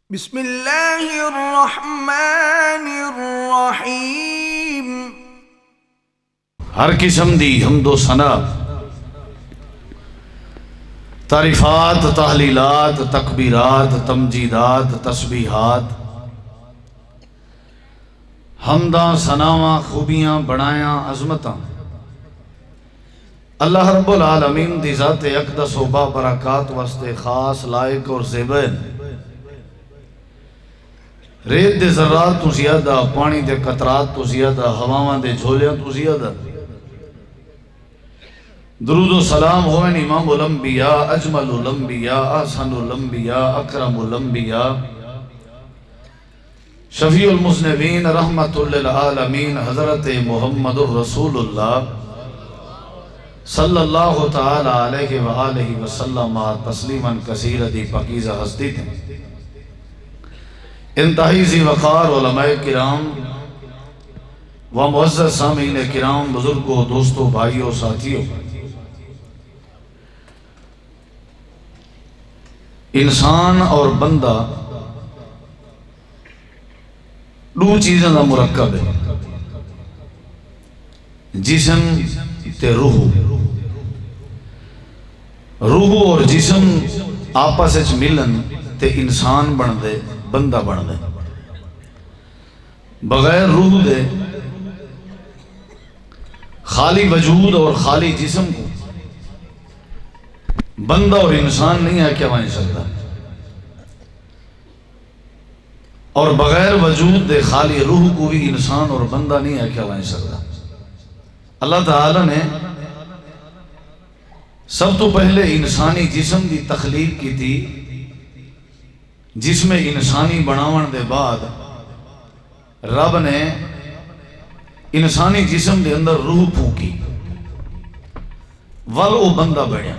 بسم اللہ الرحمن الرحیم۔ ہر قسم دی حمد و ثنا، تعریفات، تحلیلات، تکبیرات، تمجیدات، تسبیحات، حمداں، ثناواں، خوبیاں، بڑایاں، عظمتاں اللہ رب العالمین دی ذات اقدس و با برکات واسطے خاص، لائق اور زیبین۔ ریت دے ذرات تو زیادہ، پانی دے قطرات تو زیادہ، ہواواں دے جھولیاں تو زیادہ۔ درود و سلام ہوئن امام الانبیاء، اجمل الانبیاء، احسن الانبیاء، اکرم الانبیاء، شفیع المذنبین، رحمت للعالمین، حضرت محمد الرسول اللہ صلی اللہ تعالی علیہ وآلہ وسلم تسلیما کثیرا دی پاکیزہ ہستی تھے۔ انتہائی ذی وقار علماء کرام و معزز سامعین کرام، بزرگوں، دوستوں، بھائیوں، ساتھیوں، انسان اور بندہ دو چیزیں دا مرکب ہے، جسم تے روح۔ روح اور جسم آپس وچ ملن تے انسان بن دے، بندہ بن دے۔ بغیر روح دے خالی وجود اور خالی جسم کو بندہ اور انسان نہیں ہے کیا بن سکتا، اور بغیر وجود دے خالی روح کو بھی انسان اور بندہ نہیں ہے کیا بن سکتا۔ اللہ تعالی نے سب تو پہلے انسانی جسم دی تخلیق کی تھی، جس میں انسانی بناون دے بعد رب نے انسانی جسم دے اندر روح پھونکی، ول او بندہ بنیا۔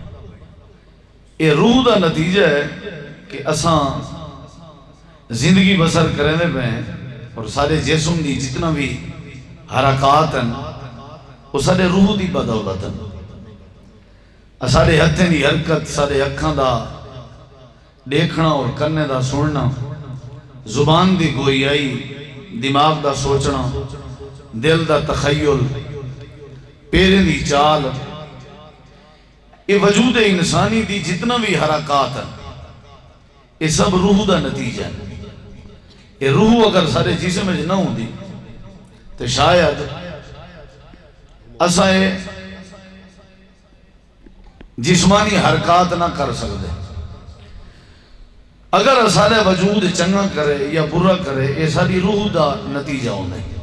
یہ روح دا نتیجہ ہے کہ اساں زندگی بسر کرنے پہ ہیں، اور سارے جسم دی جتنا بھی حرکات ہیں وہ سارے روح دی بدولت ہیں۔ سارے ہتھیں دی حرکت، سارے اکھاں دا دیکھنا اور کرنے دا سننا، زبان دی گویائی، دماغ دا سوچنا، دل دا تخیل، پیریں دی چال، یہ وجود انسانی دی جتنا بھی حرکات ہیں یہ سب روح دا نتیجہ ہے۔ یہ روح اگر سارے جسم میں نہ ہوں دی تو شاید اساں جسمانی حرکات نہ کر سکتے۔ اگر سارے وجود چنگا کرے یا برا کرے یہ ساری روح دا نتیجہ ہونا ہے۔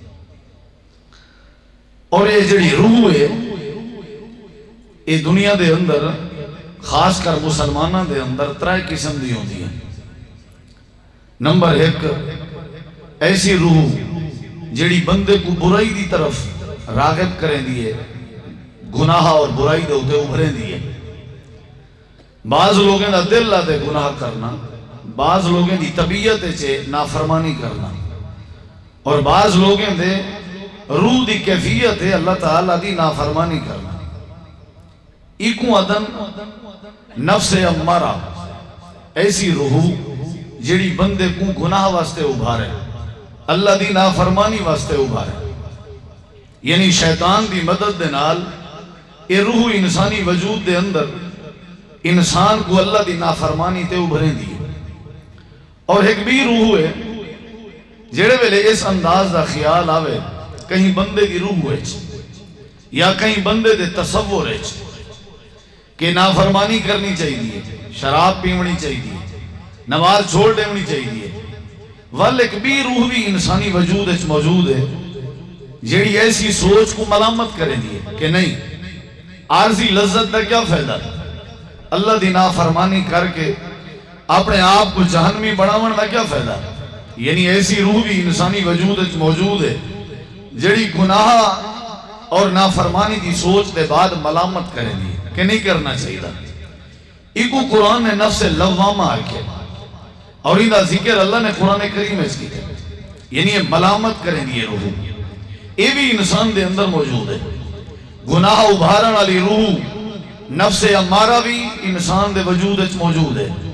اور یہ جڑی روح ہے یہ دنیا دے اندر خاص کر مسلمانوں دے اندر ترائے قسم دی ہوتی ہے۔ نمبر ایک، ایسی روح جڑی بندے کو برائی دی طرف راغب کریں دیئے، گناہ اور برائی دے ہوتے ابھریں دیئے۔ بعض لوگیں دا دل لاتے گناہ کرنا، بعض لوگیں دی طبیعت چے نافرمانی کرنا، اور بعض لوگیں دے روح دی کیفیت ہے اللہ تعالیٰ دی نافرمانی کرنا۔ ایکوں عدن نفس امارہ، ایسی روح جڑی بندے کو گناہ واسطے ابھارے، اللہ دی نافرمانی واسطے ابھارے، یعنی شیطان دی مدد دے نال یہ روح انسانی وجود دے اندر انسان کو اللہ دی نافرمانی تے ابھریں دیئے۔ اور ایک بھی روح ہے جڑے ویلے اس انداز دا خیال آوے کہیں بندے دی روح ہے یا کہیں بندے دے تصور ہے کہ نافرمانی کرنی چاہیے، شراب پیونی چاہیے، نماز چھوڑ دینی چاہیے، ول ایک بھی روح بھی انسانی وجود ہے موجود ہے جڑی ایسی سوچ کو ملامت کریں دیئے کہ نہیں، عارضی لذت دا کیا فائدہ، اللہ دی نافرمانی کر کے اپنے آپ کو جہنمی بناون دا کیا فائدہ۔ یعنی ایسی روح بھی انسانی وجود موجود ہے جڑی گناہ اور نافرمانی دی سوچ دے بعد ملامت کریں دی کہ نہیں کرنا چاہیے۔ ایکو قرآن نے نفس لوامہ آکے، اور ان دا ذکر اللہ نے قرآن کریم اس کی، یعنی یہ ملامت کریں دی روح یہ بھی انسان دے اندر موجود ہے۔ گناہ ابھارن والی روح نفس امارہ بھی انسان دے وجود موجود ہے،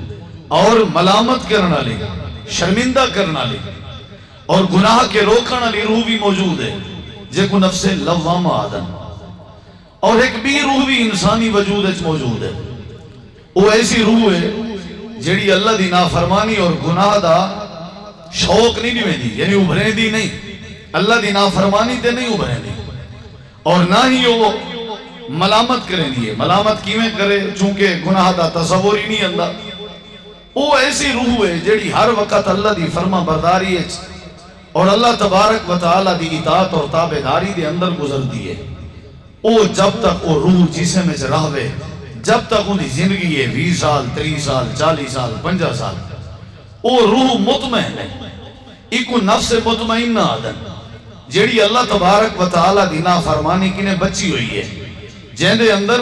اور ملامت کرنا لی، شرمندہ کرنا لی اور گناہ کے روکنا لی روح بھی موجود ہے جے کو نفس لوامہ آدم، اور ایک بھی روح بھی انسانی وجود ہے موجود ہے۔ وہ ایسی روح ہے جیڑی اللہ دی نافرمانی اور گناہ دا شوق نہیں دیویں دی، یعنی ابھریں دی نہیں، اللہ دی نافرمانی تے نہیں ابھریں دی، اور نہ ہی وہ ملامت کریں دیئے۔ ملامت کیویں کرے چونکہ گناہ دا تصور ہی نہیں اندہ۔ وہ ایسی روح ہے جیڑی ہر وقت اللہ دی فرما برداری ہے اور اللہ تبارک و تعالی دی اطاعت اور تابعداری دے اندر گزر دیئے۔ وہ جب تک وہ روح جسے میں سے رہوے، جب تک انہی زندگی ہے 20 سال 30 سال 40 سال 50 سال، وہ روح مطمئن ہے، ایک نفس مطمئن آدم جیڑی اللہ تبارک و تعالی دی نافرمانی کنے بچی ہوئی ہے، جہاں دے اندر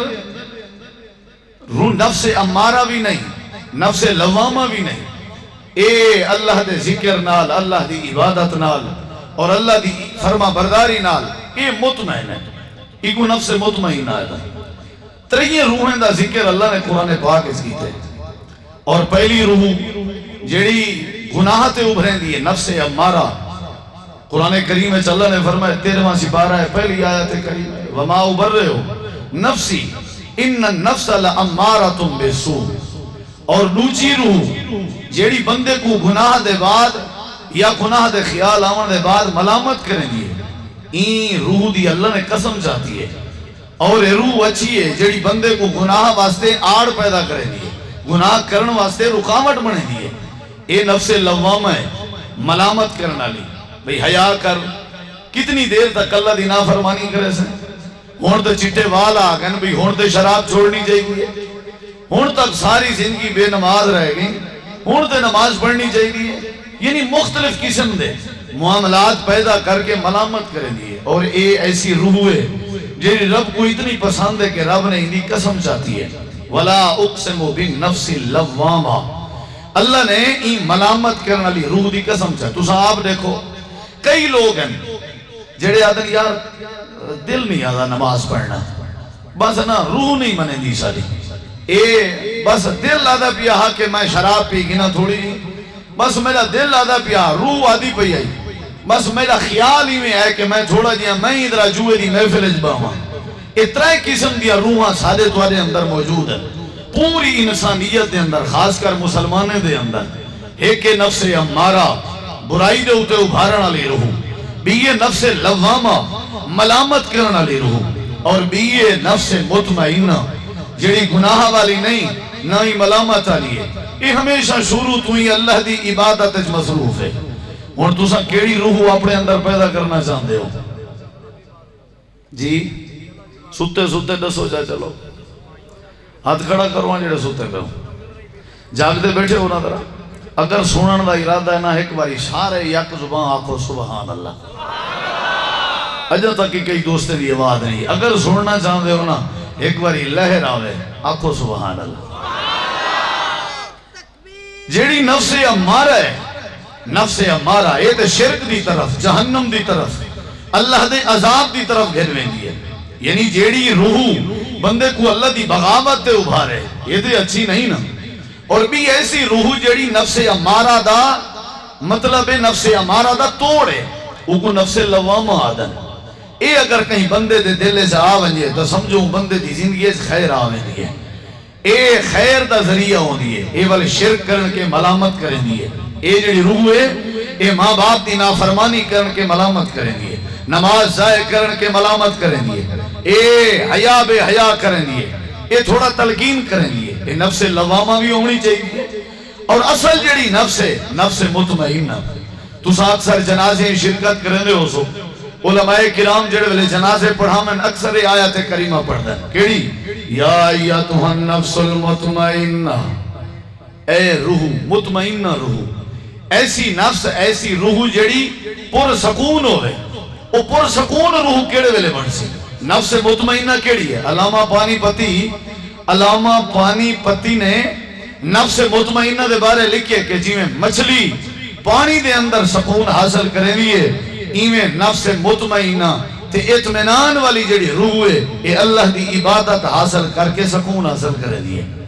روح نفس امارہ بھی نہیں، نفس لوامہ بھی نہیں، اے اللہ دے ذکر نال، اللہ دی عبادت نال اور اللہ دی فرما برداری نال اے مطمئن ہے، ایک نفس مطمئن آدم۔ تریہ روحیں دا ذکر اللہ نے قرآن پاک اس کی تھے، اور پہلی روح جیڑی گناہ تے ابھریں دیئے نفس امارہ، قرآن کریم میں اللہ نے فرمایا 13واں سپارہ ہے پہلی آیت کریم ہے، وَمَا أُبَرِّئُ نَفْسِي إِنَّ النَّفْسَ لَأَمَّارَةٌ بِالسُّوءِ، اور دوسری روح جیڑی بندے کو گناہ دے بعد یا گناہ دے خیال آون دے بعد ملامت کریں دیئے، این روح دی اللہ نے قسم چاہتی ہے، اور یہ روح اچھی ہے جیڑی بندے کو گناہ واسطے آڑ پیدا کریں دیئے، گناہ کرن واسطے رکاوٹ بنے دیئے۔ اے نفس لوامہ ہے، ملامت کرنا لی، بھئی حیا کر، کتنی دیر تک اللہ دی نافرمانی کرے سے، ہون تے چٹے والا آگن بھئی ہون تے شراب چھوڑنی چاہیے، ہون تک ساری زندگی بے نماز رہ گئی، ہون تے نماز پڑھنی چاہیے، یعنی مختلف قسم دے معاملات پیدا کر کے ملامت کریں دیئے۔ اور اے ایسی روح ہے جیڑی رب کو اتنی پسند ہے کہ رب نے اندھی قسم چاہتی ہے، وَلَا أُقْسِمُ بِالنَّفْسِ اللَّوَّامَةِ، اللہ نے این ملامت کرنا لی روح دی قسم چاہتی۔ تو آپ دیکھو کئی لوگ ہیں جیڑے آدھن یار دل نہیں آدھا نماز پڑھنا، بس نا روح نہیں منے دی ساری، اے بس دل آدھا پیا ہاں کہ میں شراب پی گنا تھوڑی نہیں، بس میرا دل آدھا پیا روح آدھی پی آئی، بس میرا خیال ہی میں ہے کہ میں تھوڑا جیا میں ادھرا جوئے دی محفل اجبا ہوں۔ اترائے قسم دیا روحاں سادے توارے اندر موجود ہے پوری انسانیت دے اندر، خاص کر مسلمانے دے اندر۔ ایک نفس امارہ برائی دے ہوتے ابھارنا لی روح، بیئے نفس لوامہ ملامت کرنا لی روح، اور بیئے نفس مطمئنہ جڑی گناہ والی نہیں نہ ہی ملامت والی ہے۔ یہ ہمیشہ شروع تو ہی اللہ دی عبادت مصروف ہے۔ اور تُسا کیڑی روح اپنے اندر پیدا کرنا چاہتے ہو؟ جی ستے ستے دسو جا چلو، ہاتھ کھڑا کروان جڑے ستے پہ ہو، جاگتے بیٹھے ہو نا طرح، اگر سنن دا ارادہ ہے نا ایک باری سارے یک زبان آکھو سبحان اللہ۔ اجا تک کہ کئی دوستے دی آواز نہیں، اگر سننا چاہتے ہو نا ایک باری لہر آوے آکھو سبحان اللہ۔ جیڑی نفس امارہ ہے، نفس امارہ اے تے شرک دی طرف، جہنم دی طرف، اللہ دے عذاب دی طرف گھنویں دی ہے، یعنی جیڑی روح بندے کو اللہ دی بغاوت تے ابھارے، یہ تے اچھی نہیں نا۔ اور بھی ایسی روح جیڑی نفس امارہ دا مطلب نفس امارہ دا توڑے، وہ کو نفس لوامہ آدن۔ اے اگر کہیں بندے دے دلے سے آونجے تو سمجھو بندے دی زندگی خیر آویں دیئے، اے خیر دا ذریعہ ہوں دیئے، اے والے شرک کرن کے ملامت کریں دیئے۔ اے جڑی روح ہے اے ماں باپ دی نافرمانی کرن کے ملامت کریں دیئے، نماز ضائع کرن کے ملامت کریں دیئے، اے حیا بے حیا کریں دیئے، اے تھوڑا تلقین کریں دیئے۔ اے نفس لوامہ بھی ہونی چاہیے۔ اور اصل جڑی نفس ہے نفس مطمئنہ، تو ساتھ سر جنازے شرکت کریں دے ہو سو، علماء کرام جڑے والے جنازے پڑھا میں اکثر آیات کریمہ پڑھ دیں، کیڑی؟ یا ایتھا النفس المطمئنہ، اے روح مطمئنہ روح، ایسی نفس ایسی روح جڑی پر سکون ہوئے۔ وہ پر سکون روح کیڑے ویلے بن سی؟ نفس مطمئنہ کیڑی ہے؟ علامہ پانی پتی نے نفس مطمئنہ دے بارے لکھے کہ جی میں مچھلی پانی دے اندر سکون حاصل کریں لیے، ایمیں نفس مطمئنہ تے اطمینان والی جڑی روح ہے اے اللہ دی عبادت حاصل کر کے سکون حاصل کریں لیے۔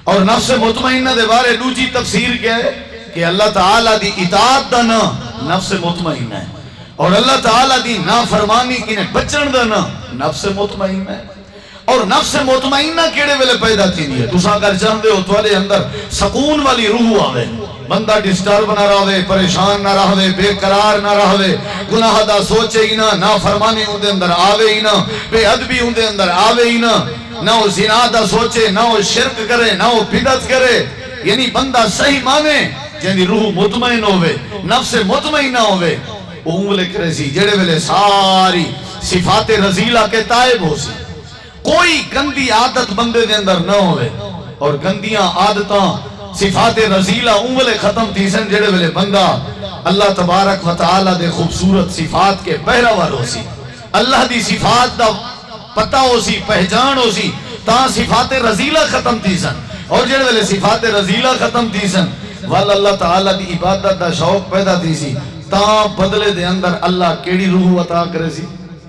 اور نفس مطمئنہ دے بارے دوجی تفسیر کیا ہے کہ اللہ تعالیٰ دی اطاعت دا نا نفس مطمئنہ ہے، اور اللہ تعالیٰ دی نافرمانی کی نے بچن دا نا نفس مطمئنہ ہے۔ اور نفس مطمئنہ کیڑے ویلے پیدا تھی نہیں ہے، تُسا اگر جاندے ہو تو والے اندر سکون والی روح آوے، بندہ ڈسٹرب نہ رہے، پریشان نہ رہے، بے قرار نہ رہے، گناہ دا سوچے ہی نہ، نافرمانی ان دے اندر آوے ہی نہ، بے ادبی ان دے اندر آوے ہی نہ وہ زنا دا سوچے، نہ وہ شرک کرے، نہ وہ بدعت کرے، یعنی بندہ صحیح مانے جنہی روح مطمئن ہوئے، نفس مطمئنہ ہوئے، وہ انگلے کرے سی جڑے ویلے ساری صفات رزیلہ کے تائب ہو سی، کوئی گندی عادت بندے دے اندر نہ ہوئے، اور گندیاں عادتاں صفات رزیلہ انگلے ختم تھی سن جڑے ویلے بندہ اللہ تبارک و تعالیٰ دے خوبصورت صفات کے پہراور ہو سی، اللہ دی صفات دا پتہ ہو سی، پہچان ہو سی، تاں صفات رزیلہ ختم تھی سن، اور جڑے ویلے صفات رزیلہ ختم تھی سن والا اللہ تعالیٰ دی عبادت دا شوق پیدا تھی سی، تاں بدلے دے اندر اللہ کیڑی روح عطا کرے سی؟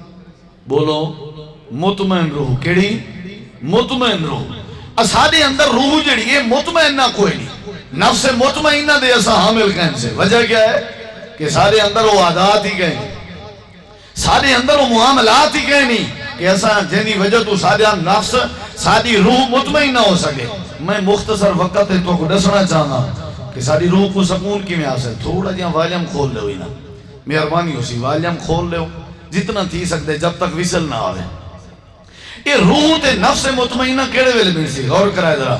بولو مطمئن روح، کیڑی؟ مطمئن روح۔ اساڑے اندر روح جڑی ہے مطمئن نہ کوئی نہیں، نفس مطمئنہ دے اسا حامل کہیں سے، وجہ کیا ہے کہ سارے اندر وہ عادات ہی کہیں، سارے اندر وہ معاملات ہی کہیں نہیں کہ ایسا جنہی وجہ تو سارے نفس ساری روح مطمئن نہ ہو سکے۔ میں مختصر وقت ہے تو کو ڈسنا چاہنا کہ ساری روح کو سکون کی میں آسے، تھوڑا جہاں والیم کھول لے ہوئی نا، مہربانی ہو سی والیم کھول لے ہو جتنا تھی سکتے جب تک وصل نہ آوے۔ یہ روح تے نفس مطمئنہ کیڑے ویلے میں سی غور کرائے ذرا،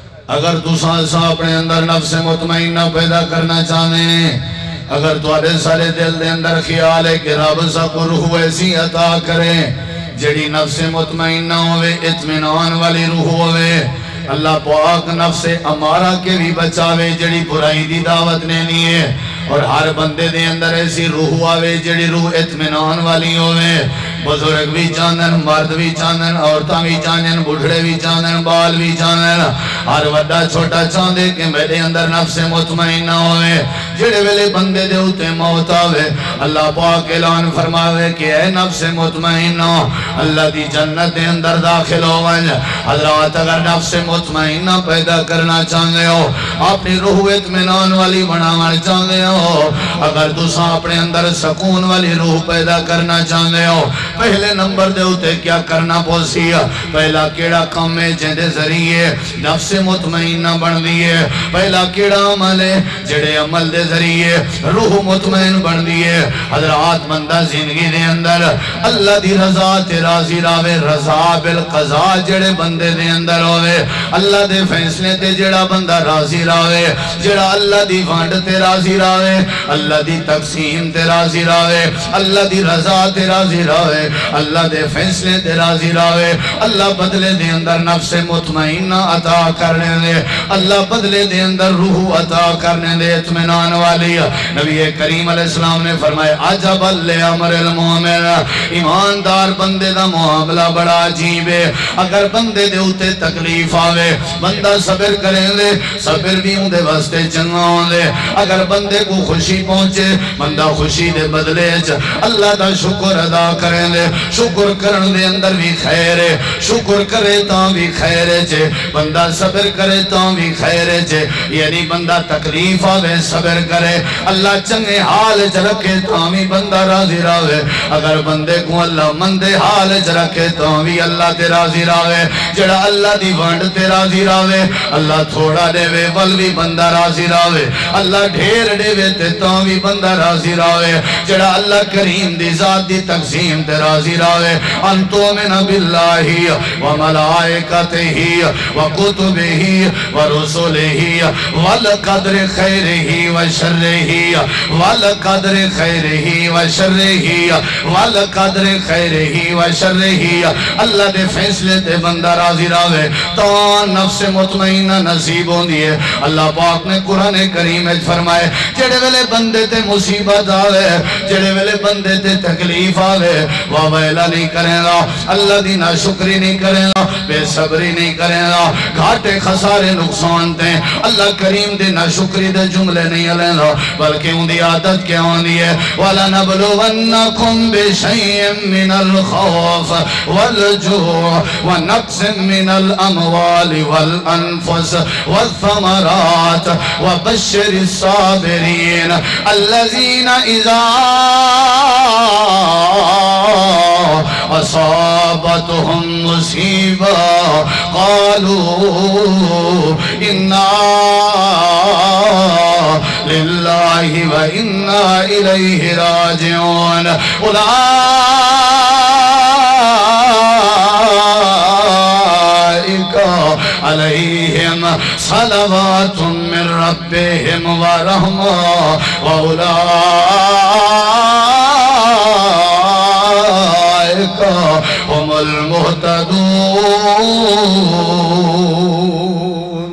اگر تو سانسا اپنے اندر نفس مطمئنہ پیدا کرنا چاہنے، اگر تمہارے سارے دل دے اندر خیال ہے کہ رب سا کو روح ایسی عطا کرے جڑی نفس مطمئنہ ہوئے، اطمینان والی روح ہوئے، اللہ پاک نفس امارہ کے بھی بچاوے جڑی برائی دی دعوت نہیں ہے، اور ہر بندے دے اندر ایسی روح آوے جڑی روح اطمینان والی ہوئے، بزرگ بھی چاندن، مرد بھی چاندن، عورتاں بھی چاندن، بڑھڑے بھی چاندن، بال بھی چاندن، ہر وڈا چھوٹا چاندے کہ میرے اندر نفس مطمئنہ ہوئے، جڑے ویلے بندے دے ہوتے موت آوے، اللہ پاک اعلان فرماوے کہ اے نفس مطمئنہ اللہ دی جنت دے اندر داخل ہو ونج۔ حضرات اگر نفس مطمئنہ پیدا کرنا چاہتے ہو، اپنی روح اطمینان والی بنانا چاہتے ہو، اگر تسا اپنے اندر سکون والی روح پیدا کرنا چاہتے ہو، پہلے نمبر دے ہوتے کیا کرنا پوسی ہے؟ پہلا کیڑا کام ہے جن دے ذریعے نفس مطمئنہ بن دیئے، پہلا کیڑا عمل ہے جڑے عمل دے ذریعے روح مطمئن بن دیئے۔ حضرات بندہ زندگی دے اندر اللہ دی رضا تے راضی راوے، رضا بالقضاء جڑے بندے دے اندر ہوئے، اللہ دے فیصلے تے جڑا بندہ راضی راوے، جڑا اللہ دی وانڈ تے راضی راوے، اللہ دی تقسیم تے راضی راوے، اللہ دی رضا تے راضی راوے، اللہ دے فیصلے تے راضی راوے، اللہ بدلے دے اندر نفس مطمئنہ عطا کرنے دے، اللہ بدلے دے اندر روح عطا کرنے دے اطمینان والی۔ نبی کریم علیہ السلام نے فرمائے عجب لامر المومن، ایماندار بندے دا معاملہ بڑا عجیب ہے، اگر بندے دے ہوتے تکلیف آوے بندہ صبر کریں دے، صبر بھی ہوں دے واسطے چنگا ہوں دے، اگر بندے کو خوشی پہنچے بندہ خوشی دے بدلے اللہ دا شکر ادا کریں دے، شکر کرن دے اندر بھی خیر ہے، شکر کرے تاں بھی خیر ہے، بندہ صبر کرے تاں بھی خیر ہے، یعنی بندہ تکلیف آوے صبر کرے، اللہ چنگے حال چ رکھے تاں بھی بندہ راضی راوے، اگر بندے کو اللہ مندے حال چ رکھے تاں بھی اللہ تے راضی راوے، جڑا اللہ دی وانڈ تے راضی راوے، اللہ تھوڑا دے وے ول بھی بندہ راضی راوے، اللہ ڈھیر دے وے تے تاں بھی بندہ راضی راوے، جڑا اللہ کریم دی ذات دی تقسیم تے راضی راوے، انتو من باللہ و ملائکتہ و کتبہ و رسولہ والقدر خیرہ و شرہ والقدر خیرہ و شرہ والقدر خیرہ و شرہ، اللہ دے فیصلے تے بندہ راضی راوے تو نفس مطمئنہ نصیب ہوندی ہے۔ اللہ پاک نے قرآن کریم میں فرمائے جڑے ویلے بندے تے مصیبت آوے، جڑے ویلے بندے تے تکلیف آوے، واویلا نہیں کریں گا، اللہ دی ناشکری نہیں کریں گا، بے صبری نہیں کریں گا، گھاٹ گھاٹے خسارے نقصان دیں اللہ کریم دے نہ شکری دے جملے نہیں لینا بلکہ ان دی عادت کیا ہوندی ہے وَلَنَبْلُوَنَّكُمْ بِشَيْءٍ مِّنَ الْخَوْفِ وَالْجُوعِ وَنَقْصٍ مِّنَ الْأَمْوَالِ وَالْأَنفُسِ وَالثَّمَرَاتِ وَبَشِّرِ الصَّابِرِينَ الَّذِينَ إِذَا أَصَابَتْهُمْ مُصِيبَةٌ قَالُوا إِنَّا لِلَّهِ وَإِنَّا إِلَيْهِ راجعون أولئك عليهم صلوات من ربهم ورحمة وأولئك هم المهتدون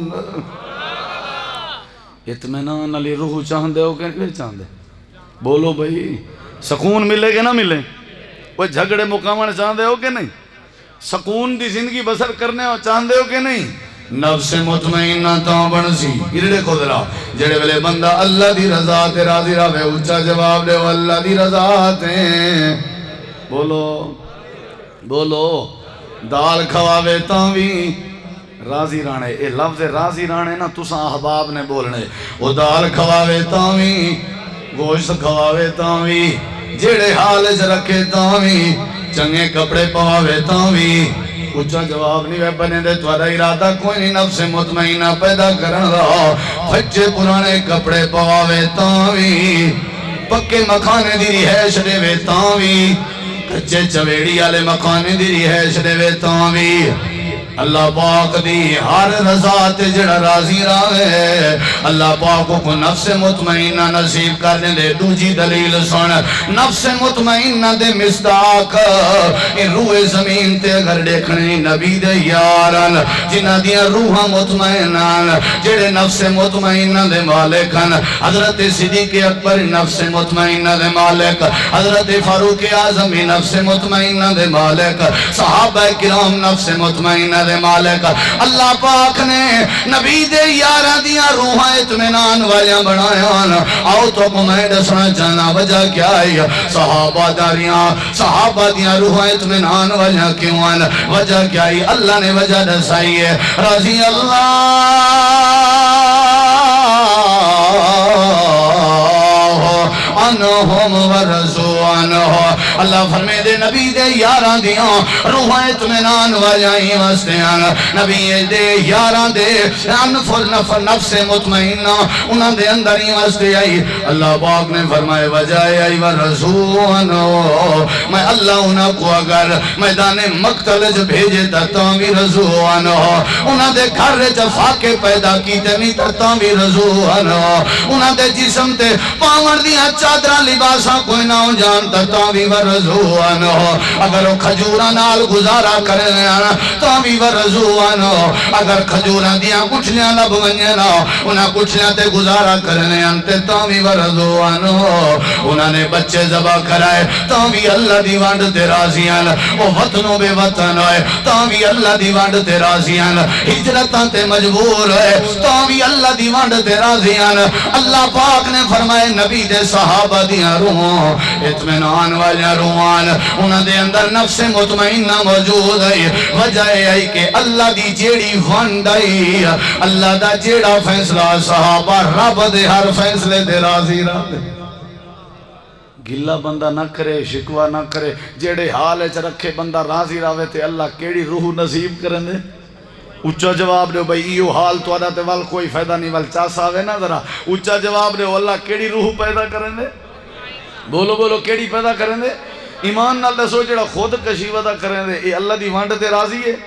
اطمینان علی روح چاہندے ہو کہ نہیں چاہندے بولو بھئی سکون ملے کہ نہ ملے وہ جھگڑے مقامن چاہندے ہو کہ نہیں سکون دی زندگی بسر کرنے ہو چاہندے ہو کہ نہیں نفس مطمئنہ تاں بنسی گرڑے کو درہ جڑے ویلے بندہ اللہ دی رضا تے راضی رہے اچھا جواب دے اللہ دی رضا تے بولو بولو دال کھواوے تاں بھی راضی رانے اے لفظ راضی رانے نا تساں احباب نے بولنے وہ دال کھواوے تاں بھی گوشت کھواوے تاں بھی جیڑے حال چ رکھے تاں بھی چنگے کپڑے پواوے تاں بھی اچھا جواب نہیں ہے بنے دے توارا ارادہ کوئی نہیں نفس مطمئنہ پیدا کرن رہا پھچے پرانے کپڑے پواوے تاں بھی پکے مکھانے دی رہائش دے وے تاں بھی کچے چویڑی آلے مکھانے دی رہائش دے وے تاں بھی اللہ پاک دی ہر رضا تے جڑا راضی راوے اللہ پاک کو نفس مطمئنہ نصیب کرنے دے دوجی دلیل سن نفس مطمئنہ دے مصداق ان روح زمین تے اگر دیکھنے نبی دے یارن جنہ دیا روح مطمئنہ جڑے نفس مطمئنہ دے مالکن حضرت صدیق اکبر نفس مطمئنہ دے مالک حضرت فاروق اعظم نفس مطمئنہ دے مالک صحابہ کرام نفس مطمئنہ دے مالک اللہ پاک نے نبی دے یارہ دیا روحاں اطمینان والیاں بنایا آؤ تو کو میں دسنا چاہنا وجہ کیا ہے صحابہ دیا روحاں اطمینان والیاں کیوں ہیں وجہ کیا ہے اللہ نے وجہ دسائی ہے رضی اللہ عنہم ورضوانہ اللہ فرمے دے نبی دے یاراں دیاں روحاں اطمینان والیاں وستیاں نبی دے یاراں دے نفس مطمئنہ انہاں دے اندر ہی وستے آئی اللہ پاک نے فرمائے وجائے آئی ورضوانہ میں اللہ انہاں کو اگر میدان مقتل جو بھیجے تاں بھی رضوانہ انہاں دے گھر جفا کے پیدا کی تیمی تاں بھی رضوانہ انہاں دے جسم تے پاور دیاں چادرہ لباساں کوئی نہ ہو جانتا تاں بھی ورزوانہ اگر وہ کھجورہ نال گزارا کرنے تاں بھی ورزوانہ اگر کھجورہ دیاں کچھلیاں لب ونجنا انہاں کچھلیاں تے گزارا کرنے انتے تاں بھی ورزوانہ انہاں نے بچے زبا کرائے تاں بھی اللہ دی وانڈ تے رازیان وہ وطنوں بے وطن ہوئے تاں بھی اللہ دی وانڈ تے رازیان ہجرتاں تے مجبور ہوئے تاں بھی اللہ دی وانڈ تے رازیان اللہ پاک نے فرمائے نبی دے صحابہ دیاں روحاں اطمینان والیاں روحان انہاں دے اندر نفس مطمئنہ موجود ہے وجہ ہے کہ اللہ دی جیڑی وانڈ ہے اللہ دا جیڑا فیصلہ صحابہ رب دے ہر فیصلے دے راضی رہے گلہ بندہ نہ کرے شکوہ نہ کرے جیڑے حال چ رکھے بندہ راضی رہے تے اللہ کیڑی روح نصیب کرن دے اچھا جواب دے بھئی ایو حال تو آدھا تے وال کوئی فائدہ نہیں وال چاسا آوے نا ذرا اچھا جواب دے اللہ کیڑی روح پیدا کرن دے بولو بولو کیڑی پیدا کرن دے ایمان نال دسو جڑا خود کشی ودا کرن دے اے اللہ دی وانڈ تے راضی ہے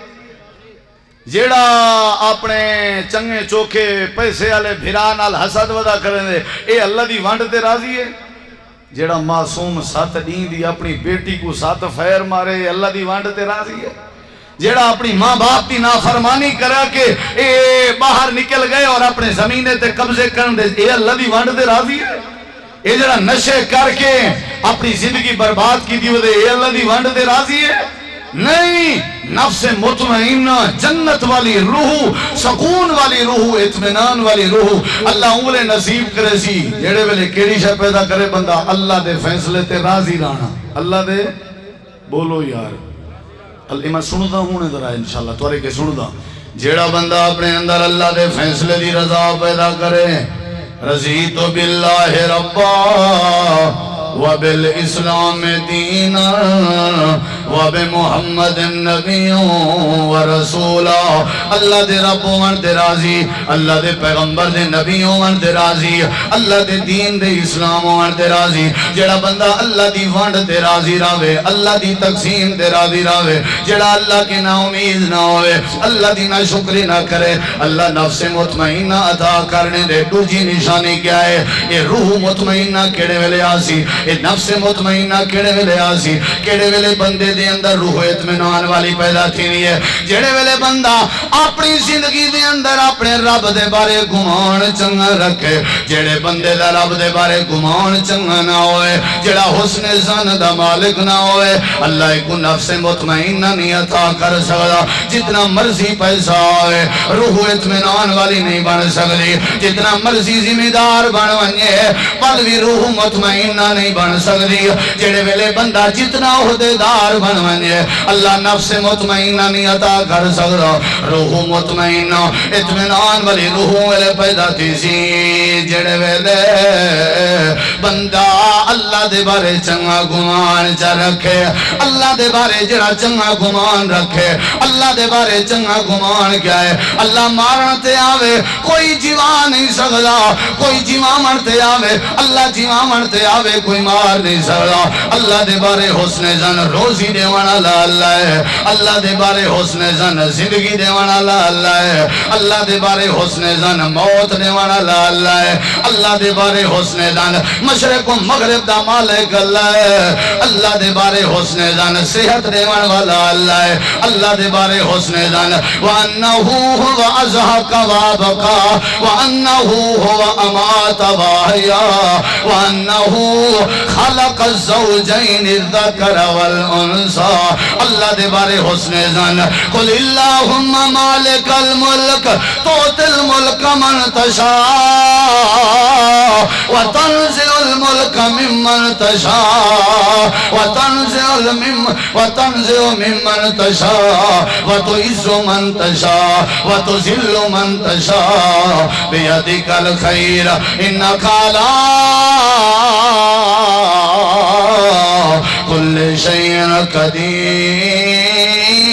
جیڑا اپنے چنگے چوکے پیسے والے بھرا نال حسد ودا کرن دے اے اللہ دی وانڈ تے راضی ہے جیڑا معصوم 7 دین دی اپنی بیٹی کو 7 فیر مارے اللہ دی وانڈ تے راضی ہے جیڑا اپنی ماں باپ دی نافرمانی کرا کے اے باہر نکل گئے اور اپنے زمینے تے قبضے کرن دے اے اللہ دی وانڈ تے راضی ہے اے جیڑا نشے کر کے اپنی زندگی برباد کی دی ودے اے اللہ دی وانڈ تے راضی ہے نہیں، نفس مطمئنہ جنت والی روح، سکون والی روح، اطمینان والی روح اللہ انگلے نصیب کرے سی جیڑے ویلے کیڑی شے پیدا کرے بندہ اللہ دے فیصلے تے راضی رانا، اللہ دے بولو یار میں سندا ہوں نے ذرا انشاءاللہ توارے کے سندا جیڑا بندہ اپنے اندر اللہ دے فیصلے دی رضا پیدا کرے رضیت باللہ ربا وبالاسلام دینا وبمحمد نبی ورسولا اللہ دے رب ہون تے راضی، اللہ دے پیغمبر دے نبی ہون تے راضی، اللہ دے دین دے اسلام ہون تے راضی۔ جڑا بندہ اللہ دی وانڈ تے راضی راوے، اللہ دی تقسیم تے راضی راوے، جڑا اللہ کے نا امید نہ ہوئے، اللہ دی نا شکری نہ کرے، اللہ نفس مطمئنہ عطا کرنے دے۔ دوجی نشانی کیا ہے؟ یہ روح مطمئنہ کیڑے ویلے آسی، یہ نفس مطمئنہ کیڑے ویلے آسی، کیڑے ویلے بندے دے اندر روح اطمینان والی پیدا تھی نہیں ہے جڑے ویلے بندہ اپنی زندگی دے اندر اپنے رب دے بارے گمان چنگا رکھے، جڑے بندے دا رب دے بارے گمان چنگا نہ ہوئے، جڑا حسن زن دا مالک نہ ہوئے، اللہ کو نفس مطمئنہ نہیں عطا کر سکتا۔ جتنا مرضی پیسہ ہوئے روح اطمینان والی نہیں بن سکتی، جتنا مرضی ذمہ دار بن ونجے پل بھی روح مطمئنہ نہیں بن سکتی۔ جڑے ویلے بندہ جتنا عہدے دار بن ونجے اللہ نفس مطمئنہ نہیں عطا کر سکتا۔ روح مطمئنہ اطمینان والی روح ویلے پیدا تھی سی جڑے ویلے بندہ اللہ دے بارے چنگا گمان چا رکھے، اللہ دے بارے جڑا چنگا گمان رکھے، اللہ دے بارے چنگا گمان کیا ہے؟ اللہ مارن تے آوے کوئی جیوا نہیں سکتا، کوئی جیوا مرتے آوے اللہ جیوا مرتے آوے کوئی مار نہیں سکتا۔ اللہ دے بارے حسن زن روزی دے وانا اللہ ہے، اللہ دے بارے حسن زن زندگی دے وانا اللہ ہے، اللہ دے بارے حسن زن موت دے وانا اللہ ہے، اللہ دے بارے حسن زن مشرق و مغرب دا مالک اللہ ہے، اللہ دے بارے حسن زن صحت دے والا اللہ ہے، اللہ دے بارے حسن زن وَأَنَّهُ هُوَ أَزْحَقَ وَأَبْقَى وَأَنَّهُ هُوَ أَمَاتَ وَأَحْيَا وَأَنَّهُ خَلَقَ الزَّوْجَيْنِ الذَّكَرَ وَالْأُنثَى اللہ دے بارے حسن زن قُلِ اللَّهُمَّ مَالِكَ الْمُلْكِ تُؤْتِي الْمُلْكَ مَنْ تَشَاءُ وَتَنْزِعُ الْمُلْكَ مِمَّنْ تَشَاءُ وَتَنْزِعُ مِمَّنْ تَشَاءُ وَتُعِزُّ مَنْ تَشَاءُ وَتُذِلُّ مَنْ تَشَاءُ بِيَدِكَ الْخَيْرُ إِنَّكَ عَلَى كُلِّ شَيْءٍ قَدِيرٌ۔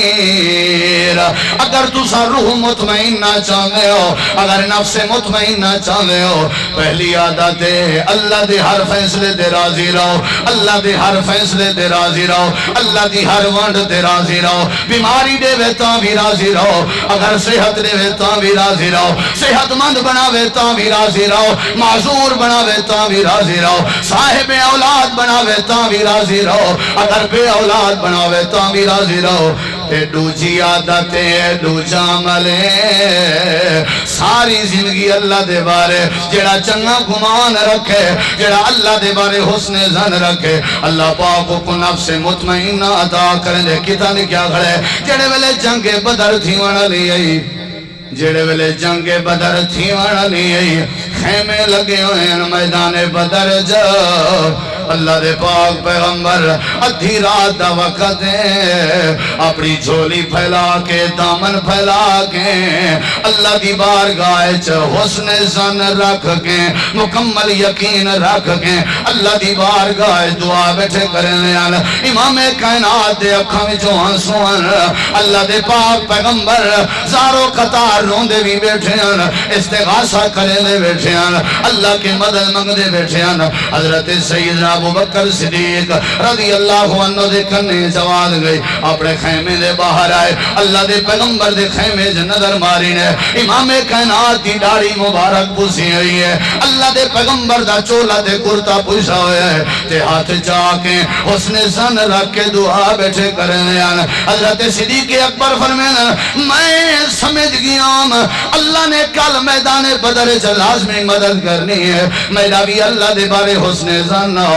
اگر تسا روح مطمئنہ چاہتے ہو، اگر نفس مطمئنہ چاہتے ہو، پہلی عادت ہے اللہ دے ہر فیصلے دے راضی رہو، اللہ دے ہر فیصلے دے راضی رہو، اللہ دی ہر وانڈ دے راضی رہو۔ بیماری دے ویتاں بھی راضی رہو، اگر صحت دے ویتاں بھی راضی رہو، صحت مند بنا ویتاں بھی راضی رہو، معذور بنا ویتاں بھی راضی رہو، صاحب اولاد بنا ویتاں بھی راضی رہو، اگر بے اولاد بنا ویتاں بھی راضی رہو۔ دوجی عادت ہے دوجا عمل ہے ساری زندگی اللہ دے بارے جڑا چنگا گمان رکھے، جڑا اللہ دے بارے حسن زن رکھے، اللہ پاک کو نفس مطمئنہ عطا کریں دے۔ کتاب کیا کھڑے جڑے ویلے جنگ بدر تھی وانا لی آئی، جڑے ویلے جنگ بدر تھی وانا لی آئی، خیمے لگے ہوئے ہیں میدان بدر جب اللہ دے پاک پیغمبر ادھی رات دا وقت ہے اپنی جھولی پھیلا کے دامن پھیلا کے اللہ دی بارگاہ چ حسن زن رکھ کے مکمل یقین رکھ کے اللہ دی بارگاہ دعا بیٹھے کرنے آن امام کائنات دے اکھاں وچوں آنسوان اللہ دے پاک پیغمبر زارو قطار روندے بھی بیٹھے آن استغاثہ کرے دے بیٹھے آن اللہ کے مدد منگ دے بیٹھے آن حضرت سیدنا ابو بکر صدیق رضی اللہ عنہ دے کرنے جواد گئی اپنے خیمے دے باہر آئے اللہ دے پیغمبر دے خیمے جو نظر ماری نے امام کائنات دی داڑھی مبارک پوسی ہوئی ہے اللہ دے پیغمبر دا چولا دے کرتا پوچھا ہویا ہے تے ہاتھ جا کے حسن زن رکھ کے دعا بیٹھے کرنے آن حضرت صدیق اکبر فرمینا میں سمجھ گیا اللہ نے کل میدان بدر لازمی مدد کرنی ہے میرا بھی اللہ دے بارے حسن زن نہ ہو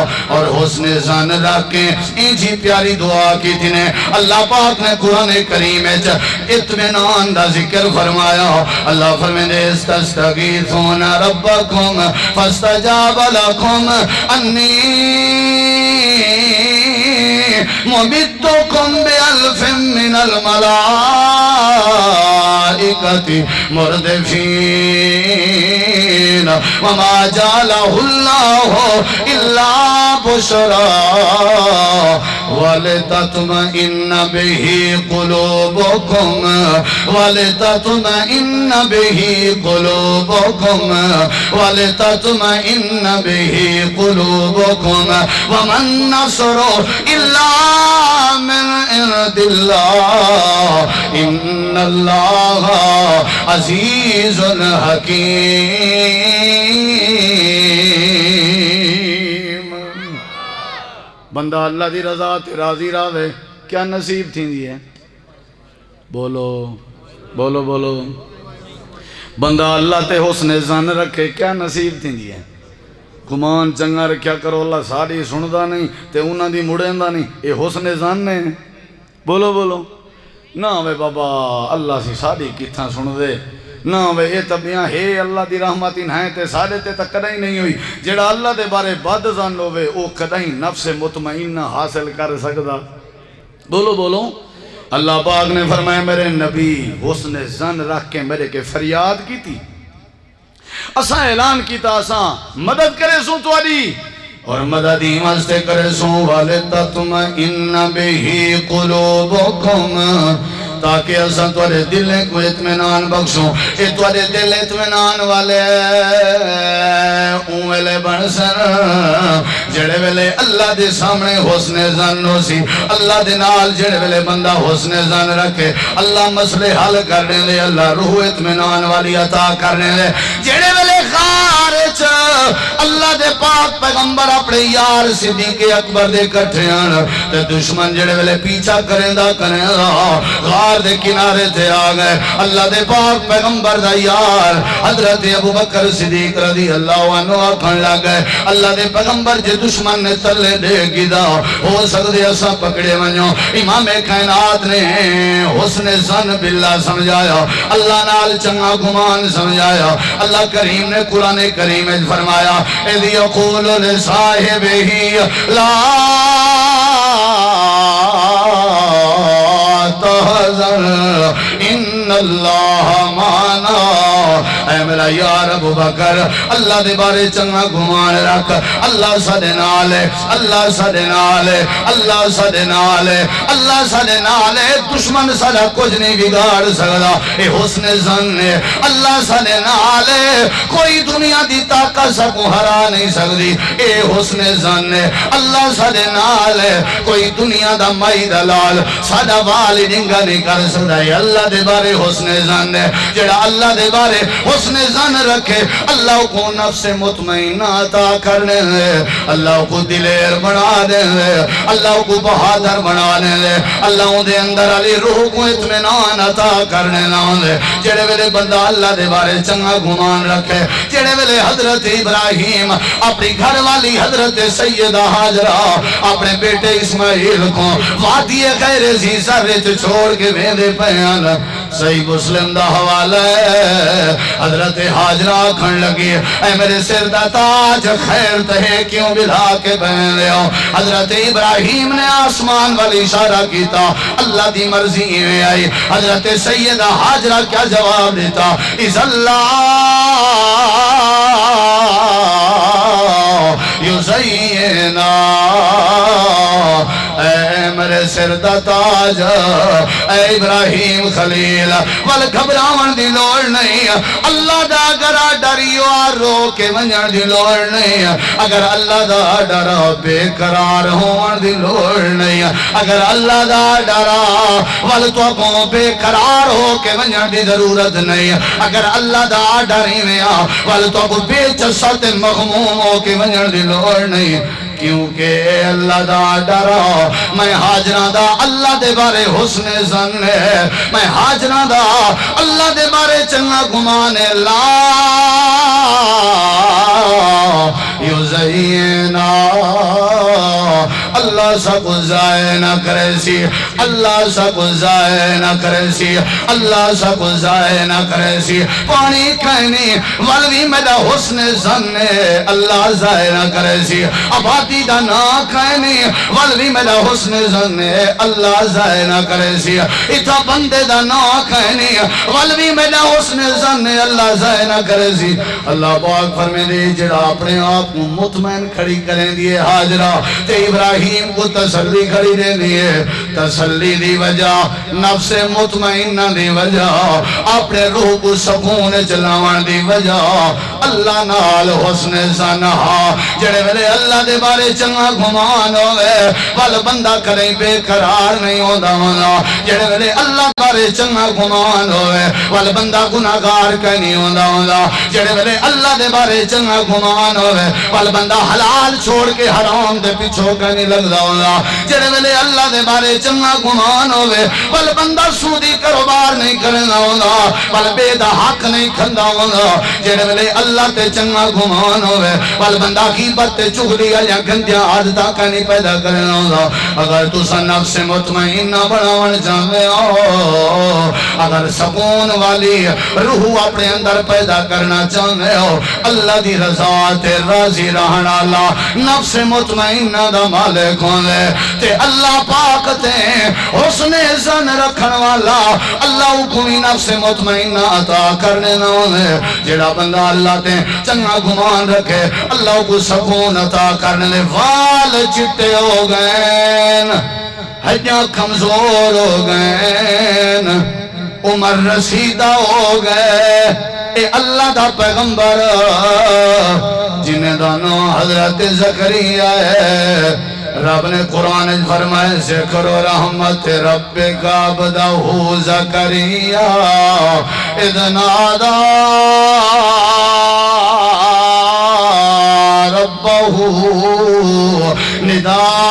اور حسن زن رکھ کے انجی پیاری دعا کی تھی نے اللہ پاک نے قرآن کریم اطمینان دا ذکر فرمایا اللہ فرمائے استستغیثون ربکم فاستجاب لکم انی ممدکم بألف من الملائکة مردفین وما جعلہ اللہ الا بشرا وَلِتَطْمَئِنَّ بِهِ قُلُوبُكُمْ وَلِتَطْمَئِنَّ بِهِ قُلُوبُكُمْ وَلِتَطْمَئِنَّ بِهِ قُلُوبُكُمْ وَمَا النَّصْرُ إِلَّا مِنْ عِنْدِ اللَّهِ إِنَّ اللَّهَ عَزِيزٌ حَكِيمٌ بندہ اللہ دی رضا تے راضی راوے کیا نصیب تھی دی ہے بولو بولو بولو بندہ اللہ تے حسن زن رکھے کیا نصیب تھی دی ہے گمان چنگا رکھیا کرو اللہ ساری سندہ نہیں تے انہاں دی مڑیندہ نہیں اے حسن زن نے بولو بولو نہ وے بابا اللہ سی ساری کتھاں سن دے نہ وے اے تبیاں ہے اللہ دی رحمت انہیں تے سارے تے تک کدھیں نہیں ہوئی جڑا اللہ دے بارے بد زن ہوئے او کدھیں نفس مطمئنہ حاصل کر سکدا بولو بولو اللہ پاک نے فرمایا میرے نبی حسن زن رکھ کے میرے کے فریاد کی تھی اساں اعلان کیتا اساں مدد کرے سوں تواری اور مددی مستے کرے سوں وَلِتَطْمَئِنَّ بِهِ قُلُوبُكُمْ تاکہ اساں توارے دلیں کو اطمینان بخشوں اے توارے دل اطمینان والے اوہلے بنسن جڑے ویلے اللہ دے سامنے حسن زن ہو سی اللہ دے نال جڑے ویلے بندہ حسن زن رکھے اللہ مسئلے حل کرنے لے اللہ روح اطمینان والی عطا کرنے لے جڑے ویلے خارج اللہ دے پاک پیغمبر اپنے یار صدیق اکبر دے کٹھیان تے دشمن جڑے ویلے پیچھا کریں دا غار دے کنارے تھے آگئے اللہ دے پاک پیغمبر دا یار حضرت ابو بکر صدیق رضی اللہ عنہ آکھن لگئے اللہ دے پیغمبر جے دشمن نے تلے دے گدا ہو سکتے اسا پکڑے ونجوں امام کائنات نے حسن زن باللہ سمجھایا اللہ نال چنگا گمان سمجھایا اللہ کریم نے قرآن کریم میں فرمایا اِذْ يَقُولُ لِصَاحِبِهِ لَا تَحْزَنْ إِنَّ اللَّهَ مَعَنَا اے میرا یار ابو بکر اللہ دے بارے چنگا گمان رکھ اللہ سادے نال ہے اللہ سادے نال ہے اللہ سادے نال ہے اللہ سادے نال ہے دشمن سادا کچھ نہیں بگاڑ سکتا اے حسن زن ہے اللہ سادے نال ہے کوئی دنیا دی طاقت سکو ہرا نہیں سکتی اے حسن زن ہے اللہ سادے نال ہے کوئی دنیا دا مائی دلال سادا والی ننگا نہیں کر سکتا ہے اللہ دے بارے حسن زن ہے جڑا اللہ دے بارے حسن زن رکھے اللہ کو نفس مطمئنہ عطا کرنے دے اللہ کو دلیر بنا دے اللہ کو بہادر بنا دے اللہ دے اندر علی روح کو اطمینان عطا کرنے دے جڑے ویلے بندہ اللہ دے بارے چنگا گمان رکھے جڑے ویلے حضرت ابراہیم اپنی گھر والی حضرت سیدہ حاجرہ اپنے بیٹے اسماعیل کو وادی غیر زیزر چھوڑ کے بھیدے پیان صحیح مسلم دا حوالہ ہے حضرت حاجرہ کھن لگی اے میرے سر دا تاج خیر تہے کیوں بلا کے بہن لے ہوں حضرت ابراہیم نے آسمان والی اشارہ کیتا اللہ دی مرضی میں آئی حضرت سیدہ حاجرہ کیا جواب دیتا اِذْ اللہ یزینا اے میرے سر دا تاج اے ابراہیم خلیل ول گھبراون دی لوڑ نہیں اللہ دا گرا ڈریو رو کے ونجن دی لوڑ نہیں اگر اللہ دا ڈرا بے قرار ہون دی لوڑ نہیں اگر اللہ دا ڈرا ول تو کو بے قرار ہو کے ونجن دی ضرورت نہیں اگر اللہ دا ڈری میں ول تو کو بے چست مغموم ہو کے ونجن دی لوڑ نہیں کیونکہ اللہ دا ڈرا میں حاجرہ دا اللہ دے بارے حسن زن ہے میں حاجرہ دا اللہ دے بارے چنگا گمان لا یزینا اللہ سا کو ضائع نہ کرے سی اللہ سا کو ضائع نہ کرے سی اللہ سا کو ضائع نہ کرے سی پانی کہنی والوی میرا حسن زن اللہ ضائع نہ کرے سی آبادی دا نا کہنی والوی میرا حسن زن اللہ ضائع نہ کرے سی اتھا بندے دا نا کہنی والوی میرا حسن زن اللہ ضائع نہ کرے سی اللہ پاک فرمے دے جڑا اپنے آپ کو مطمئن کھڑی کریں دیئے حاجرہ تے ابراہیم کو تسلی کھڑی دے دیئے تسلی دی وجہ نفس مطمئنہ دی وجہ اپنے روح کو سکون چلاوان دی وجہ اللہ نال حسن زنہا جڑے ویلے اللہ دے بارے چنگا گھمان ہوئے وال بندہ کریں بے قرار نہیں ہوتا ہونا جڑے ویلے اللہ بارے چنگا گھمان ہوئے وال بندہ گناہگار کہیں ہوتا ہونا جڑے ویلے اللہ دے بارے چنگا گھمان ہوئے وال بندہ حلال چھوڑ کے حرام دے پیچھو کہیں لگدا ہونا جڑے ویلے اللہ دے بارے چنگا گھمان ہوئے وال بندہ سودی کروبار نہیں کرنا ہونا وال بے دا حق نہیں کھندا ہونا جڑے ویلے اللہ تے چنگا گھمان ہوئے وال بندہ کی بات چغلی یا گندیاں عادتاں کہیں پیدا کرنا ہونا اگر تو سا نفس مطمئنہ بڑھاون چاہے ہو اگر سکون والی روح اپنے اندر پیدا کرنا چاہے ہو اللہ دی رضا تے راضی رہنا اللہ نفس مطمئنہ دا مالک ہونے تے اللہ پاک تے حسن زن رکھن والا اللہ حکمی نفس مطمئنہ عطا کرنے نہ ہونے جڑا بندہ اللہ تے چنگا گمان رکھے اللہ کو سکون عطا کرنے وال چٹے ہو گئے ہجاں کمزور ہو گئے عمر رسیدہ ہو گئے اے اللہ دا پیغمبر جنہیں دانو حضرت زکریہ ہے رب نے قرآن فرمائے ذکر و رحمت رب کا بدہو زکریہ اذ نادا ربہو نداء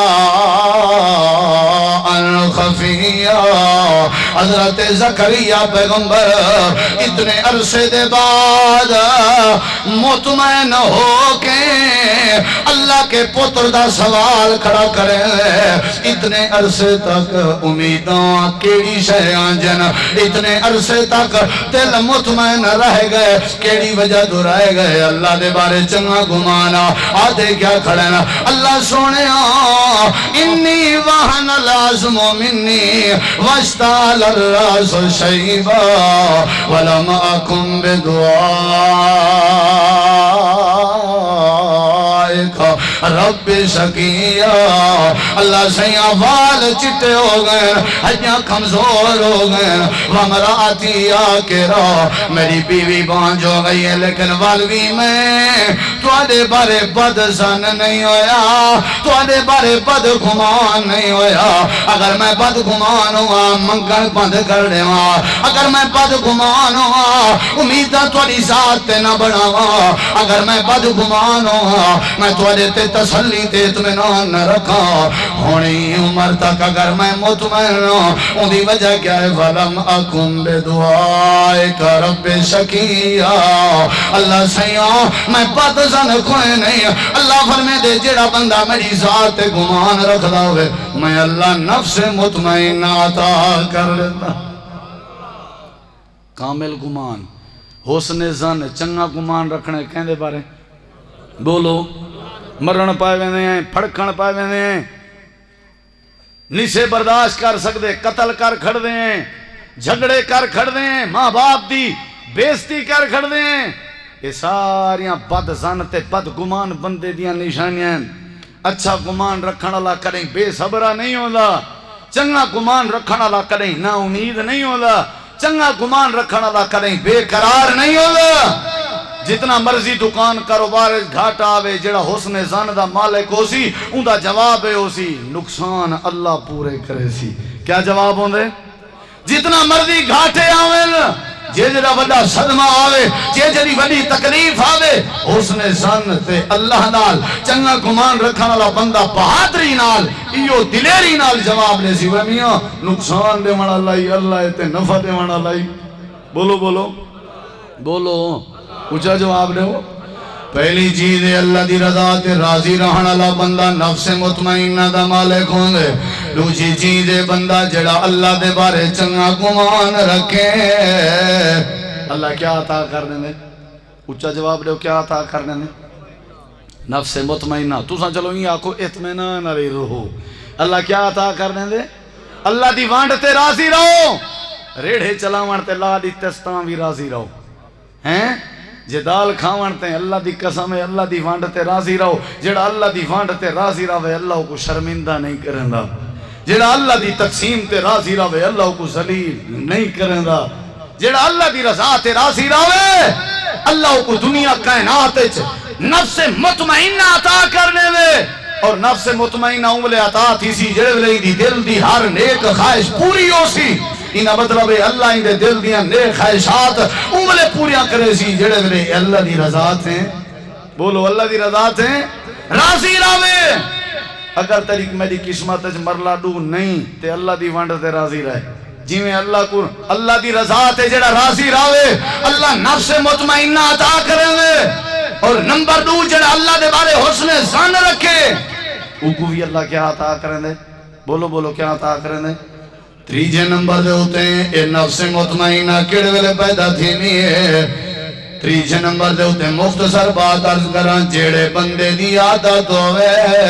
خفیہ حضرت زکریہ پیغمبر اتنے عرصے دے بعد مطمئن ہو کے اللہ کے پتر دا سوال کھڑا کرے اتنے عرصے تک امیداں کیڑی شیعان جن اتنے عرصے تک دل مطمئن رہ گئے کیڑی وجہ دو رہ گئے اللہ دے بارے چنگا گمانا آدھے کیا کھڑنا اللہ سونے انی وحن لازم منی واشتال الراس شیبا ولم اکم بدعائک رب شکیہ اللہ سیاں وال چٹے ہو گئے ہجاں کمزور ہو گئے ومراتی آکرہ میری بیوی بانج ہو گئی ہے لیکن والوی میں توڑے بارے بد زن نہیں ہویا توڑے بارے بد گمان نہیں ہویا اگر میں بد گمان ہوا منگل بند کر دے ماں اگر میں بد گمان ہوا امیدہ توڑی ذات تے نہ بڑھاوا اگر میں بد گمان ہوا میں توڑے تے تسلی تے اطمینان نہ رکھا ہونی عمر تک اگر میں مطمئن ہوں ان دی وجہ کیا ہے وَلَمْ أَكُمْ بِدُعَائِكَ رَبِّ شَكِيًّا اللہ سیاں میں بد زن کوئی نہیں اللہ فرمے دے جڑا بندہ میری ذات گمان رکھ دا ہوئے میں اللہ نفس مطمئن عطا کر لیتا کامل گمان حسن زن چنگا گمان رکھنے کہیں دے بارے بولو مرن پائے ویندے ہیں پھڑکن پائے ویندے ہیں نسے برداشت کر سکتے قتل کر کھڑ دے ہیں جھگڑے کر کھڑ دے ہیں ماں باپ دی بیستی کر کھڑ دے ہیں یہ ساریاں بد زنتے بد گمان بندے دیاں نشانیاں اچھا گمان رکھنا اللہ کریں بے صبرہ نہیں ہوتا چنگا گمان رکھنا اللہ کریں نا امید نہیں ہوتا چنگا گمان رکھنا اللہ کریں بے قرار نہیں ہوتا جتنا مرضی دکان کاروبار گھاٹا آوے جڑا حسن زن دا مالک ہو سی ان دا جواب ہو سی نقصان اللہ پورے کرے سی کیا جواب ہوں دے جتنا مرضی گھاٹے آوے جے جڑا وڈا صدمہ آوے جے جڑی وڈی تکلیف آوے حسن زن تے اللہ نال چنگا گمان رکھنا والا بندہ بہادری نال ایو دلیری نال جواب لے سی میاں نقصان دے والا لائی اللہ تے نفع دے والا لائی بولو بولو بولو اچھا جواب دے ہو پہلی چیز ہے اللہ دی رضا تے راضی رہن والا بندہ نفس مطمئنہ دا مالک ہوندے دوسری چیز ہے بندہ جڑا اللہ دے بارے چنگا گمان رکھے اللہ کیا عطا کرنے دے اچھا جواب دے کیا عطا کرنے دے نفس مطمئنہ تُساں چلو یہ آکو اطمینان علی رہو اللہ کیا عطا کرنے دے اللہ دی وانڈ تے راضی رہو ریڑھے چلاوان تے لا دی تستان بھی راضی رہو ہیں جے دال کھاوان تے اللہ دی قسم ہے اللہ دی وانڈ تے راضی رہو جڑا اللہ دی وانڈ تے راضی رہو اللہ کو شرمندہ نہیں کرندا جڑا اللہ دی تقسیم تے راضی رہو اللہ کو ذلیل نہیں کرندا جڑا اللہ دی رضا تے راضی رہو اللہ کو دنیا کائنات وچ نفس مطمئنہ عطا کرنے دے اور نفس مطمئنہ املے عطا تھی سی جڑے ویلے دی دل دی ہر نیک خواہش پوری ہو سی انہا مطلب ہے اللہ ان دے دل دیاں نیک خواہشات املے پوریاں کرے سی جڑے ویلے اللہ دی رضا تھے بولو اللہ دی رضا تھے راضی راوے اگر تریک میری قسمت مرلا دو نہیں تے اللہ دی وانڈ تے راضی رہے جی میں اللہ کو اللہ دی رضا تے جڑا راضی راوے اللہ نفس مطمئنہ عطا کریں دے اور نمبر دو جڑا اللہ دے بارے حسن ظن رکھے او کو بھی اللہ کیا عطا کریں دے بولو بولو کیا عطا کریں دے تریجے نمبر دے ہوتے ہیں اے نفس مطمئنہ کڑے ویلے پیدا تھی نہیں ہے تریجے نمبر دے ہوتے ہیں مختصر بات عرض کران جیڑے بندے دی عادت ہوئے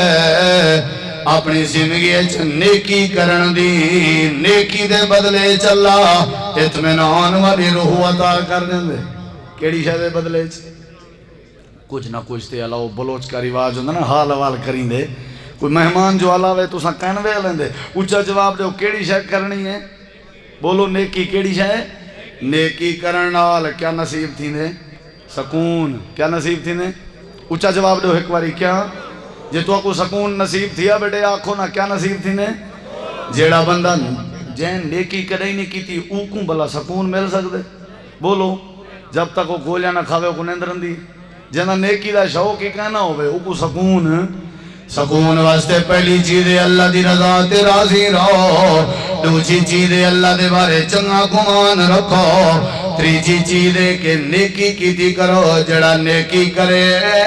اپنی زندگی نیکی کرن دی نیکی دے بدلے چلا اطمینان والی روح عطا کرنے دے کیڑی شاہ دے بدلے کچھ نہ کچھ تے اللہ بلوچ کا رواج ہوندہ نا حال حوال کریں دے کوئی مہمان جو علاوہ تو ساں کہنوے لیں دے اچھا جواب دے کیڑی شاہ کرنی ہے بولو نیکی کیڑی شاہ ہے نیکی کرنال کیا نصیب تھی دے سکون کیا نصیب تھی دے اچھا جواب دے ایک باری کیا جے تو کو سکون نصیب تھیا بیٹے آنکھوں نا کیا نصیب تھی نے جیڑا بندہ جین نیکی کدئی نہیں کی تھی اوکوں بلا سکون مل سکتے بولو جب تک وہ گولیاں نہ کھاوے کو نیندرن دی جنہ نیکی دا شوق ہی کہنا ہوئے اوکو سکون واسطے پہلی چیزیں اللہ دی رضا تے راضی رہو دوسری چیزیں اللہ دے بارے چنگا گمان رکھو تریجی چیزیں کہ نیکی کیتی کرو جڑا نیکی کرے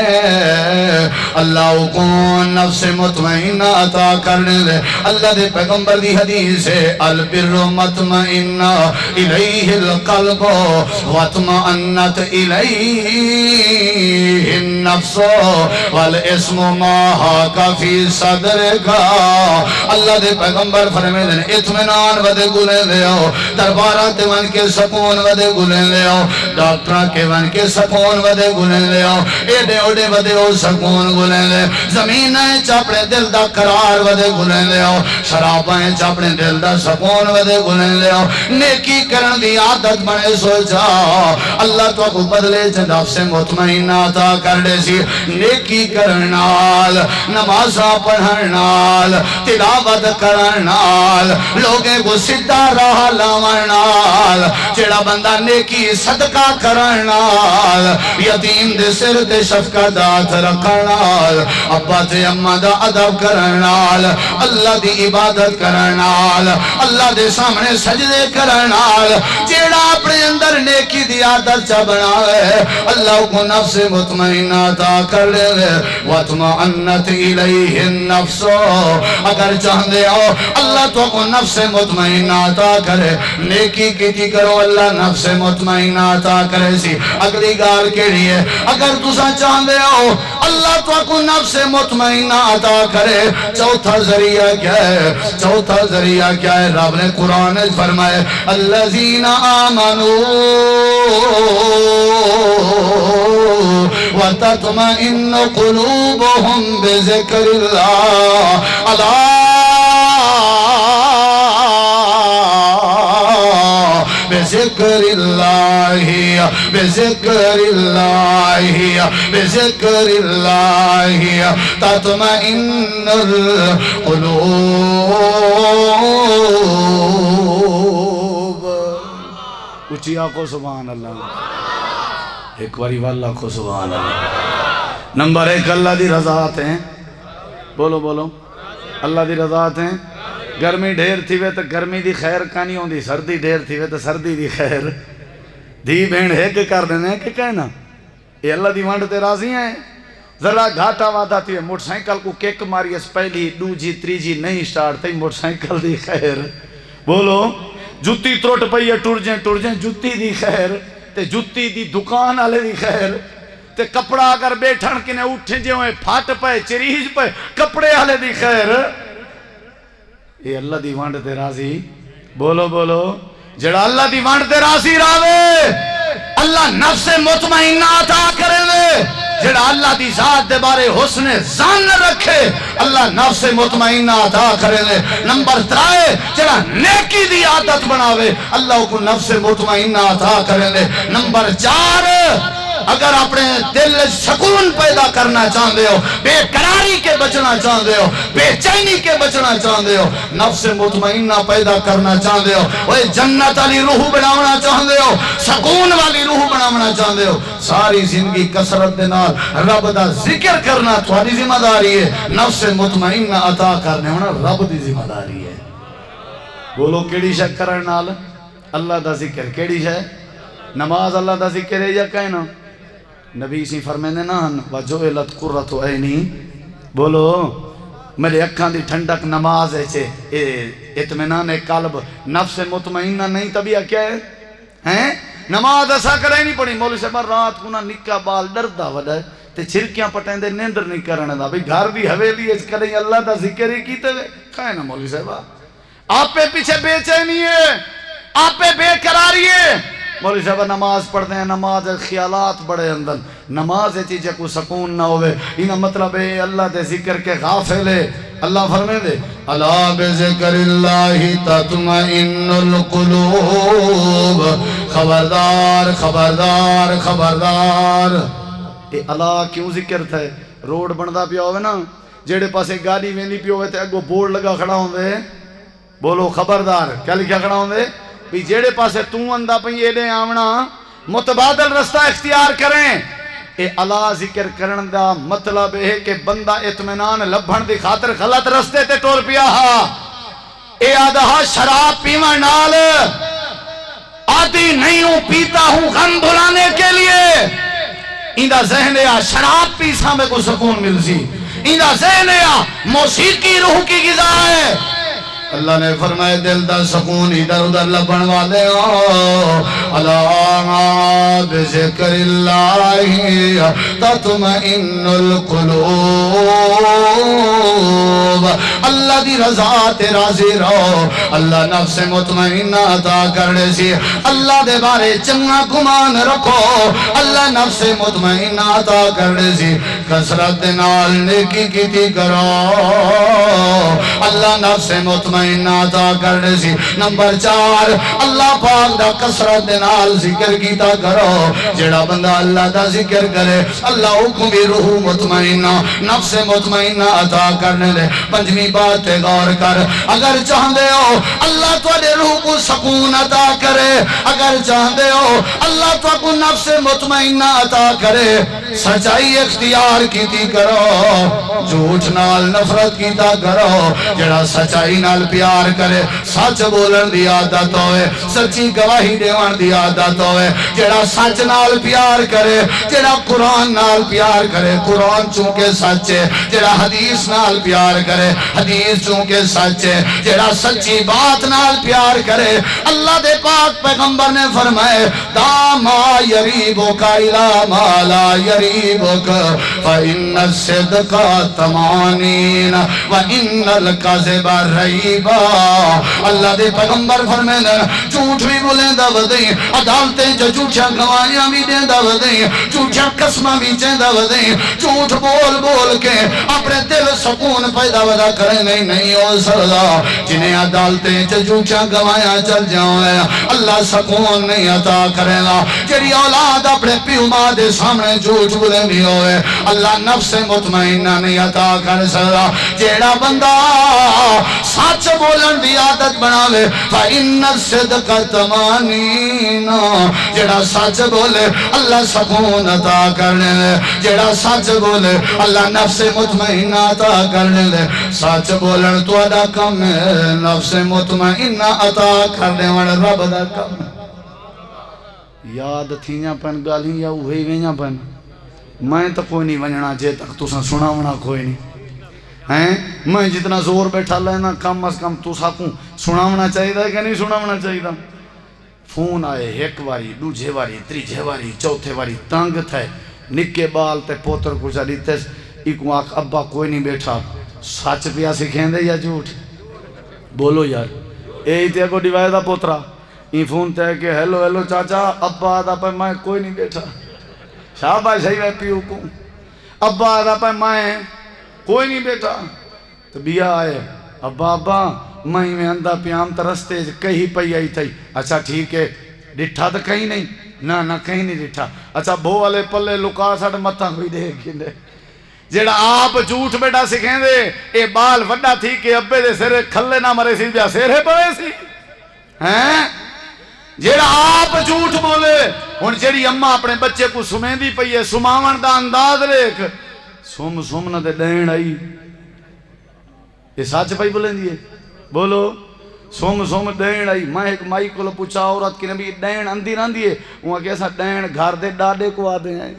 اللہ کو نفس مطمئنہ عطا کرنے دے اللہ دے پیغمبر دی حدیث ہے البر مطمئنہ الیہ القلب واطمئنت الیہ النفس والاسم ما کافی صدر کا اللہ دے پیغمبر فرمے دن اطمینان ودے گلے دے ہو دربارات ون کے سکون ودے گلے دے ہو ڈاکٹرہ کے ون کے سکون ودے گلے دے ہو ایڈے اوڈے ودے ہو سکون گلے دے زمینیں چاپڑے دل دا قرار ودے گلے دے ہو شرابیں چاپڑے دل دا سکون ودے گلے دے ہو نیکی کرن دی عادت بنے سوچا اللہ تو کو بدلے جناب سے مطمئنہ عطا کر دے سی نیکی کرنال نمازہ پڑھنال تلاوت کرنال لوگیں کو سدھا راہ لاونال جڑا بندہ نیکی صدقہ کرنال یتیم دے سر دے شفقت ہاتھ رکھنال ابا تے اماں دا ادب کرنال اللہ دی عبادت کرنال اللہ دے سامنے سجدے کرنال جڑا اپنے اندر نیکی دی عادت چا بناوے اللہ کو نفس مطمئنہ عطا کر لے واطمئنت الیہ النفس اگر چاہندے ہو اللہ تو کو نفس مطمئنہ عطا کرے نیکی کیتی کرو اللہ نفس مطمئنہ عطا کرے سی اگلی گال کے لیے اگر تسا چاہندے ہو اللہ تو کو نفس مطمئنہ عطا کرے چوتھا ذریعہ کیا ہے چوتھا ذریعہ کیا ہے رب نے قرآن فرمائے الذین آمنوا وتطمئن قلوبهم بذكر الله بذكر الله بذكر الله بذكر الله تطمئن القلوب اچھی آنکھو سبحان اللہ ایک باری واللہ کو سبحان اللہ نمبر ایک اللہ دی رضاعت ہیں بولو بولو اللہ دی رضاعت ہیں گرمی ڈھیر تھی وے تو گرمی دی خیر کانی ہوں دی سردی ڈھیر تھی وے تو سردی دی خیر دی بین ہے کہ کر دینے کہ کہنا یہ اللہ دی وانڈ تے راضی ہیں ذرا گھاٹا وعدہ تھی موٹر سائیکل کو کیک ماری اس پہلی دوجی تریجی نہیں سٹارٹ تھی موٹر سائیکل دی خیر بولو جتی تروٹ پئی ہے ٹر جائیں جتی دی خیر تے جتی دی دکان والے دی خیر تے کپڑا اگر بیٹھن کنے اٹھیں جو ہیں پھاٹ پے چریج پے کپڑے والے دی خیر یہ اللہ دی وانڈ تے راضی بولو بولو جڑا اللہ دی وانڈ تے راضی راوے اللہ نفس مطمئنہ عطا کرے لے جڑا اللہ دی ذات دے بارے حسن ظن رکھے اللہ نفس مطمئنہ عطا کرے لے نمبر 3 جڑا نیکی دی عادت بناوے اللہ کو نفس مطمئنہ عطا کرے لے نمبر 4 اگر اپنے دل سکون پیدا کرنا چاہتے ہو بے قراری کے بچنا چاہتے ہو بے چینی کے بچنا چاہتے ہو نفس مطمئنہ پیدا کرنا چاہتے ہو وہ جنت والی روح بناونا چاہتے ہو سکون والی روح بناونا چاہتے ہو ساری زندگی کثرت دے نال رب دا ذکر کرنا تھوڑی ذمہ داری ہے نفس مطمئنہ عطا کرنے ہونا رب دی ذمہ داری ہے بولو کیڑی شے کرن نال اللہ دا ذکر کیڑی شے نماز اللہ دا ذکر ہے یا کہنا نبی سی فرمینے نا وَجُعِلَتْ قُرَّةُ عَيْنِي بولو میرے اکھاں دی ٹھنڈک نماز ہے چھے اطمینان قلب نفس مطمئنہ نہیں طبیعہ کیا ہے نماز ایسا کرے نہیں پڑی مولوی سے بار رات کو نا نکا بال ڈردہ وڈا ہے تے چھرکیاں پٹیں دے نیندر نہیں کرنے دا بھئی گھر بھی حویلی ہے کریں اللہ دا ذکر ہی کیتے ہوئے کھائے نا مولوی سے بار آپ پہ پیچھے بے چینی ہے آپ پہ بے قراری ہے مولوی صاحب نماز پڑھتے ہیں نماز خیالات بڑے اندر نماز چیزیں کو سکون نہ ہوئے انہا مطلب ہے اللہ دے ذکر کے غافل ہے اللہ فرمائے دے الا بذکر اللہ تطمئن القلوب خبردار خبردار خبردار اے اللہ کیوں ذکر تھا روڈ بندہ پیا ہوئے نا جیڑے پاسے گاڑی ویلی پیا ہوئے تھے اگو بورڈ لگا کھڑا ہوئے بولو خبردار کیا لکھا کھڑا ہوئے بھی جیڑے پاسے توں اندہ پہی ایڈے آمنا متبادل رستہ اختیار کریں اے اللہ ذکر کرن دا مطلب ہے کہ بندہ اطمینان لبھن دی خاطر غلط رستے تے ٹور پیا ہا اے آدھا شراب پیوان نال آدھی نہیں ہوں پیتا ہوں غم بھلانے کے لیے اندہ ذہن یا شراب پیسا میں کو سکون مل سی اندہ ذہن یا موسیقی روح کی غذا ہے اللہ نے فرمائے دل دا سکون ادھر ادھر لبن والے ہو اللہ بذکر اللہ تطمئن القلوب اللہ دی رضا تے راضی رہو اللہ نفس مطمئنہ عطا کرنے سی اللہ دے بارے چنگا گمان رکھو اللہ نفس مطمئنہ عطا کرنے سی کثرت نال نیکی کیتی کرو اللہ نفس مطمئنہ عطا کرنے سی نمبر 4 اللہ پاک دا کثرت نال ذکر کیتا کرو جڑا بندہ اللہ دا ذکر کرے اللہ حکم بھی روح مطمئنہ نفس مطمئنہ عطا کرنے لے پنجمی بات تے غور کر اگر چاہندے ہو اللہ تواڈے روح کو سکون عطا کرے اگر چاہندے ہو اللہ تو کو نفس مطمئنہ عطا کرے سچائی اختیار کیتی کرو جھوٹ نال نفرت کیتا کرو جڑا سچائی نال پیار کرے سچ بولن دی عادت ہوئے سچی گواہی دیوان دی عادت ہوئے جڑا سچ نال پیار کرے جڑا قرآن نال پیار کرے قرآن چونکہ سچ ہے جڑا حدیث نال پیار کرے حدیث چونکہ سچ ہے جڑا سچی بات نال پیار کرے اللہ دے پاک پیغمبر نے فرمائے داما یریبک الى ما لا یریبک فإن الصدق تمانین وإن الکذب ریبا اللہ دے پیغمبر فرمائے جھوٹ بھی بولیں دا ودیں عدالتیں جو جھوٹیاں گواہیاں بھی دیں دا ودیں جھوٹیاں قسمہ بھی چیں دا ودیں جھوٹ بول بول کے اپنے دل سکون پیدا ودا کریں نہیں ہو سکتا جنہیں عدالتیں جو جھوٹیاں گواہیاں چل جاؤں اللہ سکون نہیں عطا کرے گا جڑی اولاد اپنے پیو ماں دے سامنے جھوٹ بولے بھی ہوئے اللہ نفس مطمئنہ نہیں عطا کر سکتا جیڑا بندہ سچ بولن دی عادت بناوے فإن الصدق تمانین جڑا سچ بولے اللہ سکون عطا کرنے لے جڑا سچ بولے اللہ نفس مطمئنہ عطا کرنے لے سچ بولن تو ادا کم ہے نفس مطمئنہ عطا کرنے والا رب دا کم ہے یاد تھیاں پن گالیاں یا اوہی ویاں پن میں تو کوئی نہیں ونجنا جے تک تساں سناونا کوئی نہیں ہیں میں جتنا زور بیٹھا لینا کم از کم تساں کو سناونا چاہیے کہ نہیں سناونا چاہیے فون آئے ایک واری دوجھے واری تریجھے واری چوتھے واری تنگ تھے نکے بال تے پوتر کو چلی تیس ایک آنکھ ابا کوئی نہیں بیٹھا سچ پیا سکھیں دے یا جھوٹ بولو یار اے تے کو ڈیوائے دا پوترا این فون تے کہ ہیلو ہیلو چاچا ابا آدھا پہ میں کوئی نہیں بیٹھا شاباش صحیح ہے پیو کو ابا آدھا پہ میں کوئی نہیں بیٹھا تو بیا آئے ابا میں اندھا پیام ترستے کہیں پئی آئی تھی اچھا ٹھیک ہے ڈٹھا تو کہیں نہیں نہ کہیں نہیں ڈٹھا اچھا بھو والے پلے لکا ساڑھ متاں کوئی دے گھنے جیڑا آپ جھوٹ بیٹا سکھیں دے اے بال وڈا تھی کہ ابے دے سرے کھلے نہ مرے سی بیا سرے پڑے سی ہیں جیڑا آپ جھوٹ بولے ہن جیڑی اماں اپنے بچے کو سمیندی پئی ہے سماون دا انداز دیکھ سم نہ دے ڈین آئی یہ سچ پئی بولیں دیئے بولو سم ڈین آئی میں ایک مائی کو پوچھا عورت کی نبی ڈین اندھی رہن دیئے وہاں کیسا ڈین گھر دے ڈاڈے کو آدھے ہیں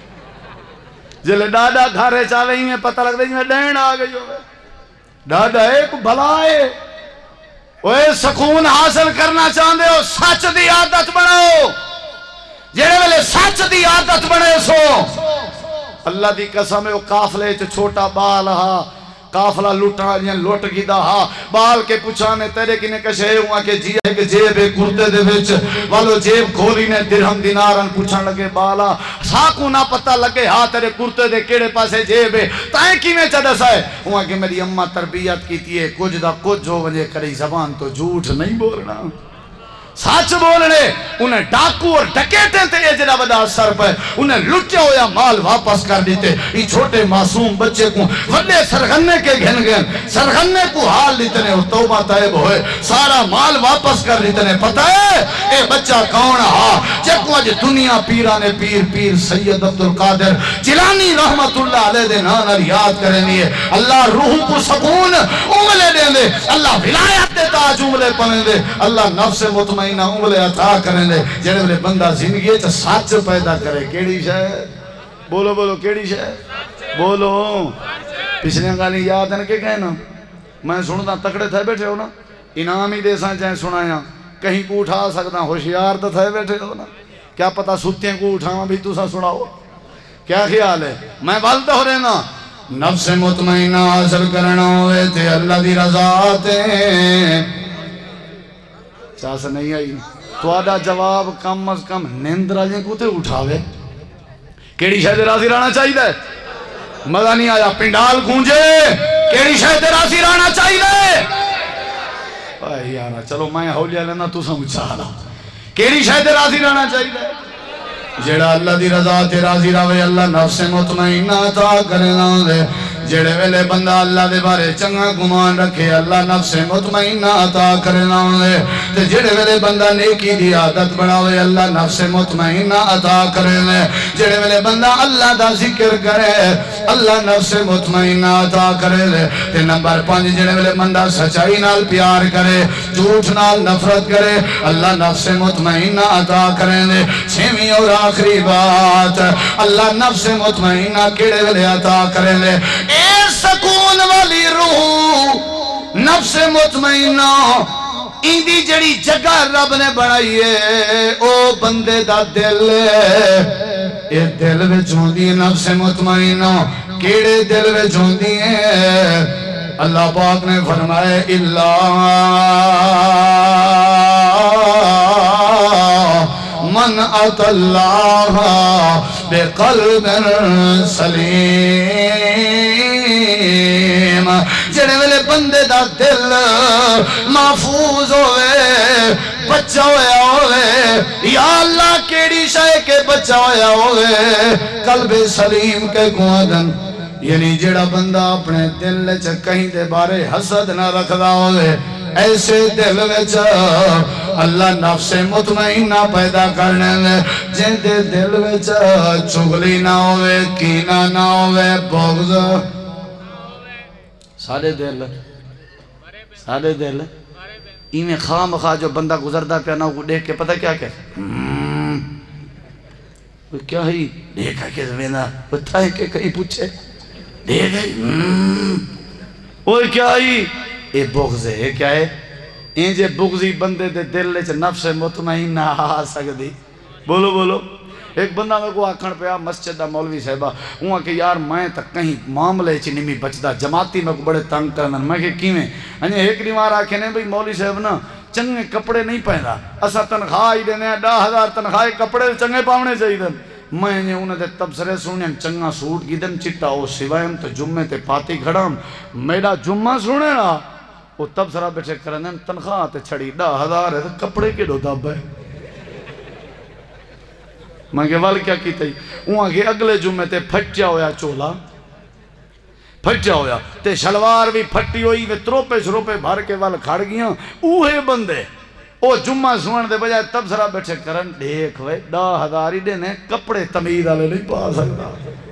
جلے ڈاڈا گھارے چاہے ہی میں پتہ لگ دے میں ڈین آگئی ہوئے ڈاڈا ایک بھلائے اوے سکون حاصل کرنا چاہندے ہو سچ دی عادت بناؤ جیڑے ویلے سچ دی عادت بنے سو اللہ دی قسم ہے وہ قافلے چھوٹا بال ہا قافلہ لوٹنا جن لوٹ گی دا ہا بال کے پچھانے تیرے کی نے کشے ہوا کہ جی ہے کہ جیب کرتے دے وچ والو جیب کھولی نے درہم دینارن پچھان لگے بالا ساکو نہ پتہ لگے ہاں تیرے کرتے دے کیڑے پاسے جیب ہے تائیں کی میں چڑھا سائے ہوا کہ میری اممہ تربیت کی تھی کچھ دا کچھ جو وجہ کری زبان تو جھوٹ نہیں بولنا سچ بولنے انہیں ڈاکو اور ڈکیٹیں تھے یہ جنہ بدا سر پہ انہیں لٹے ہویا مال واپس کر دیتے یہ چھوٹے معصوم بچے کو وڈے سرغنے کے گھن گھن سرغنے کو حال لیتے نے توبہ طائب ہوئے سارا مال واپس کر دیتے نے پتہ ہے اے بچہ کون ہا چکو آج دنیا پیرانے پیر سید عبدالقادر جیلانی رحمت اللہ علیہ دے نانا یاد کریں لیے اللہ روح کو سکون عملے دیں دے اللہ ولایت دے تاج عملے پڑھیں دے اللہ نفس مطمئن نہ عملے عطا کریں دے جنہیں بلے بندہ زندگی ہے سچ پیدا کرے کیڑی شاید بولو کیڑی شاید بولو پچھلے گالی یاد ہے کہ کہنا میں سنتا تکڑے تھے بیٹھے ہو نا انعام ہی دے سائیں چاہیں سنایا کہیں کو اٹھا سکتا ہوشیار تو تھے بیٹھے ہو نا کیا پتا ستیاں کو اٹھانا بھی تو سا سناؤ کیا خیال ہے میں بالتا ہو رہنا نفس مطمئنہ حاصل کرنا ہوئے تھے اللہ دی رضا تے چاہتا نہیں آئی تو آدھا جواب کم از کم نیندرہ جن کو تے اٹھاوے کیڑی شاید راضی رہنا چاہیے دے مزہ نہیں آیا پنڈال گونجے کیڑی شاید راضی رہنا چاہیے دے آئی یارا چلو میں ہولیہ لینا تو سمجھا رہا کیڑی شاید راضی رہنا چاہیے دے جیڑا اللہ دی رضا تے راضی رہے اللہ نفس مطمئنہ عطا کرنا دے جیڑے ویلے بندہ اللہ دے بارے چنگا گمان رکھے اللہ نفس مطمئنہ عطا کرنا دے تے جیڑے ویلے بندہ نیکی دی عادت بناوے اللہ نفس مطمئنہ عطا کرنے جیڑے ویلے بندہ اللہ دا ذکر کرے اللہ نفس مطمئنہ عطا کرے تے نمبر 5 جیڑے ویلے بندہ سچائی نال پیار کرے جھوٹ نال نفرت کرے اللہ نفس مطمئنہ عطا کرنے 6ویں اور آخری بات اللہ نفس مطمئنہ کیڑے ویلے عطا کرنے اے سکون والی روح نفس مطمئنہ ایندی جڑی جگہ رب نے بڑھائیے او بندے دا دل اے دل وچ ہوندی ہے نفس مطمئنہ کیڑے دل وچ ہوندی ہے اللہ پاک نے فرمائے من اتى الله بقلب سلیم جڑے ویلے بندے دا دل محفوظ ہوئے بچہ ہویا ہوئے یا اللہ کیڑی شے کے بچہ ہویا ہوئے قلب سلیم کے گوادن یعنی جڑا بندہ اپنے دل کہیں دے بارے حسد نہ رکھدا ہوئے ایسے دل وچ اللہ نفس مطمئنہ پیدا کرنے لے جن دے دل وچ چگلی نہ ہوئے کینہ نہ ہوئے بغض سارے دل ایمیں خواہ مخواہ جو بندہ گزردہ پیا نہ وہ دیکھ کے پتہ کیا کہ کیا ہی دیکھا کہ زمینہ بتا ہے کہ کہیں پوچھے دیکھا وہ کیا ہی اے بغض ہے کیا ہے این جے بغضی بندے دے دل چ نفس مطمئن نہ آ سکتی بولو بولو ایک بندہ میں کو آکھن پیا مسجد دا مولوی صاحبہ ہوں کہ یار میں تک کہیں معاملے چ نہیں بچدا جماعتی میں کو بڑے تنگ کرنا میں کہ کیویں انہیں ایک دیوار آکھے نے بھئی مولوی صاحب نا چنگے کپڑے نہیں پہندا اسا تنخواہ ہی دینے 10,000 تنخواہ کپڑے چنگے پاونے چاہیے میں نے انہیں دے تبصرے سنیں چنگا سوٹ کی دن چٹا وہ سوائم تو جمعے تے پاتی گھڑام میرا جمعہ سنے نا وہ تبصرہ بیٹھے کرنے تنخواہ تے چھڑی 10,000 ہے تو کپڑے کے دو دب ہے میں کہ وال کیا کیتا ہی وہاں کہ اگلے جمعے تے پھٹیا ہویا چولا پھٹیا ہویا تے شلوار بھی پھٹی ہوئی وے تروپے شروپے بھر کے وال کھڑ گیا اوہے بندے او جمعہ سوان دے بجائے تبصرہ بیٹھے کرن دیکھ وے 10,000 ہی دینے کپڑے تمید آلے نہیں پا سکتا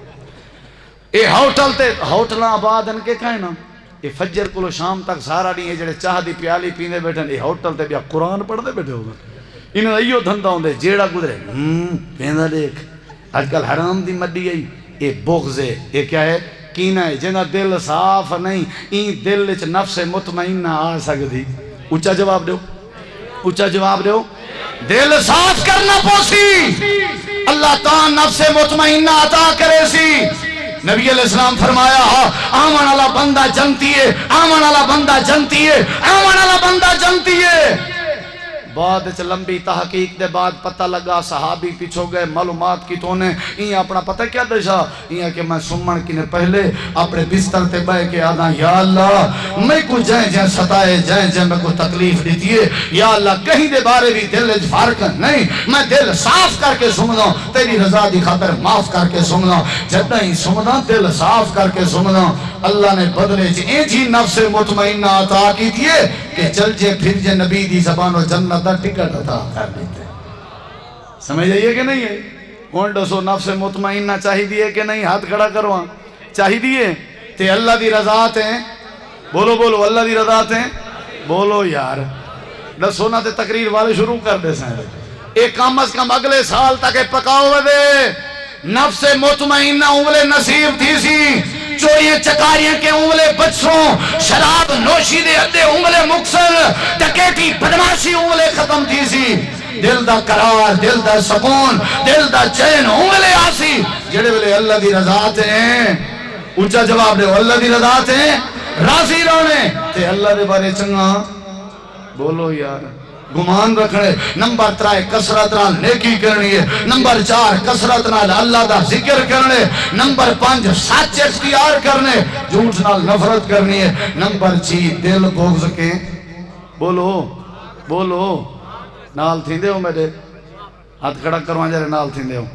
اے ہوٹل تے ہوٹلہ آباد ان کے کہیں نا اے فجر کلو شام تک سارا نہیں ہے جڑے چاہ دی پیالی پیندے بیٹھے اے ہوٹل تے بیا قرآن پڑھ دے بیٹھے ہوگا انہیں ایو دھندہ ہوں دے جیڑا گزرے پیندہ دیکھ آج کل حرام دی مڈی ہے اے بغض ہے اے کیا ہے کینہ ہے جنہ دل صاف نہیں این دل چ نفس مطمئن نہ آ سکتی اچھا جواب دیو اچھا جواب دیو دل صاف کرنا پوسی اللہ تعالی نفس مطمئنہ عطا کرے سی نبی علیہ السلام فرمایا آمن والا بندہ جنتی ہے آمن والا بندہ جنتی ہے آمن والا بندہ جنتی ہے بعد چ لمبی تحقیق دے بعد پتہ لگا صحابی پیچھو گئے معلومات کی تو نے یہ اپنا پتہ کیا دشا یہ کہ میں سمن کی نے پہلے اپنے بستر تے بے کے آدھا یا اللہ میں کو جائیں جائیں ستائے جائیں جائیں میں کو تکلیف دیتی ہے یا اللہ کہیں دے بارے بھی دل فرق نہیں میں دل صاف کر کے سمنا تیری رضا دی خاطر معاف کر کے سمنا جدہ ہی سمنا دل صاف کر کے سمنا اللہ نے بدلے جی نفس مطمئنہ عطا کی دیئے کہ چل جے پھر جے نبی دی زبان و جنت دا ٹکٹ عطا کر دیتے سمجھ جائیے کہ نہیں ہے کون ڈسو نفس مطمئنہ چاہی دیئے کہ نہیں ہاتھ کھڑا کروان چاہی دیئے تے اللہ دی رضات ہیں بولو بولو اللہ دی رضات ہیں بولو یار ڈسو نہ تے تقریر والے شروع کر دے سیں ایک کم از کم اگلے سال تک پکاؤ دے نفس مطمئنہ انگلے نصیب تھی سی چوریاں چکاریاں کے انگلے بچوں شراب نوشی دے ادھے انگلے مقصر ٹکیٹی بدماشی انگلے ختم تھی سی دل دا قرار دل دا سکون دل دا چین انگلے آسی جڑے بلے اللہ دی رضات ہیں اونچا جواب دے اللہ دی رضات ہیں راضی رونے تے اللہ دے بارے چنگا بولو یار گمان رکھنے نمبر 3 کسرت نال نیکی کرنی ہے نمبر 4 کسرت نال اللہ دا ذکر کرنے نمبر 5 سچ اختیار کرنے جھوٹ نال نفرت کرنی ہے نمبر 6 دل بغض کے بولو بولو نال تھی دے ہو میرے ہاتھ کھڑا کروان جارے نال تھی دے ہو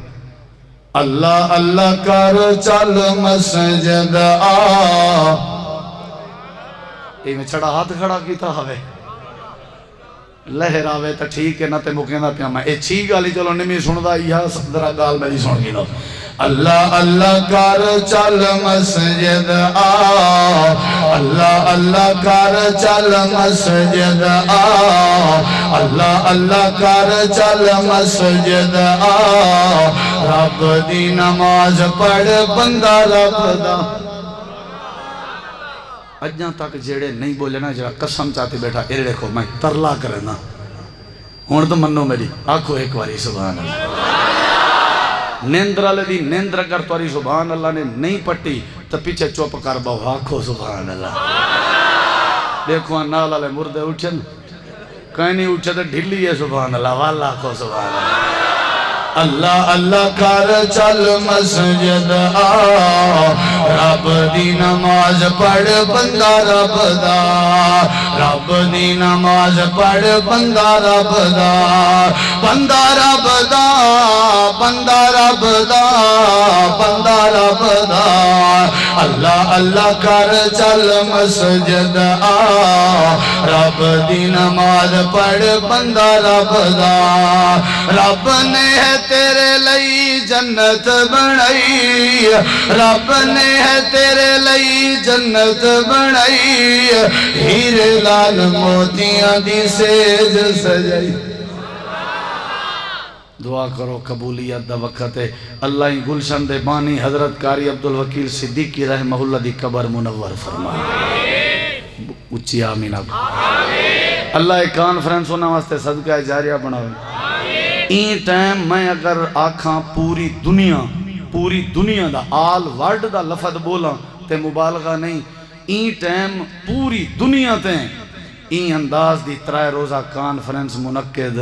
اللہ اللہ کر چل مسجد آ میں چھڑا ہاتھ کھڑا کیتا ہوئے لہر آوے تا ٹھیک ہے نہ تے مکیندہ پیا میں اے چھی گالی چلو نمی سندہ یا درہ گال میری سن گی لو اللہ اللہ کر چل مسجد آ اللہ اللہ کر چل مسجد آ اللہ اللہ کر چل مسجد آ رب دی نماز پڑھ بندہ رب دا اجاں تک جیڑے نہیں بولے نا جڑا قسم چاہتے بیٹھا اے دیکھو میں ترلا کرنا ہون تو منو میری آنکھو ایک واری سبحان اللہ نیندر والے دی نیندر اگر تواری سبحان اللہ نے نہیں پٹی تو پیچھے چوپ کر باو آنکھو سبحان اللہ دیکھو نال والے مردے اٹھن کہیں نہیں اٹھے تو ڈھلی ہے سبحان اللہ والا آنکھو سبحان اللہ اللہ اللہ کر چل مسجد آ رب دی نماز پڑھ بندہ رب دا رب دی نماز پڑھ بندہ رب دا بندہ رب دا بندہ رب دا بندہ رب دا اللہ اللہ کر چل مسجد آ رب دی نماز پڑھ بندہ رب دا رب نے ہے تیرے لئی جنت بنائی رب نے ہے تیرے لئی جنت بنائی ہیرے لال موتیاں دی سیج سجائی دعا کرو قبولیت دا وقت ہے. اللہ ہی گلشن دے بانی حضرت قاری عبدالوکیل صدیقی رحمہ اللہ دی قبر منور فرمائے. اچھی آمین آگو. اللہ ایک کانفرنس ہونا واسطے صدقہ جاریہ بناوے. این ٹائم میں اگر آکھاں پوری دنیا دا آل ورڈ دا لفظ بولا تے مبالغہ نہیں. این ٹائم پوری دنیا تے این انداز دی 3 روزہ کانفرنس منعقد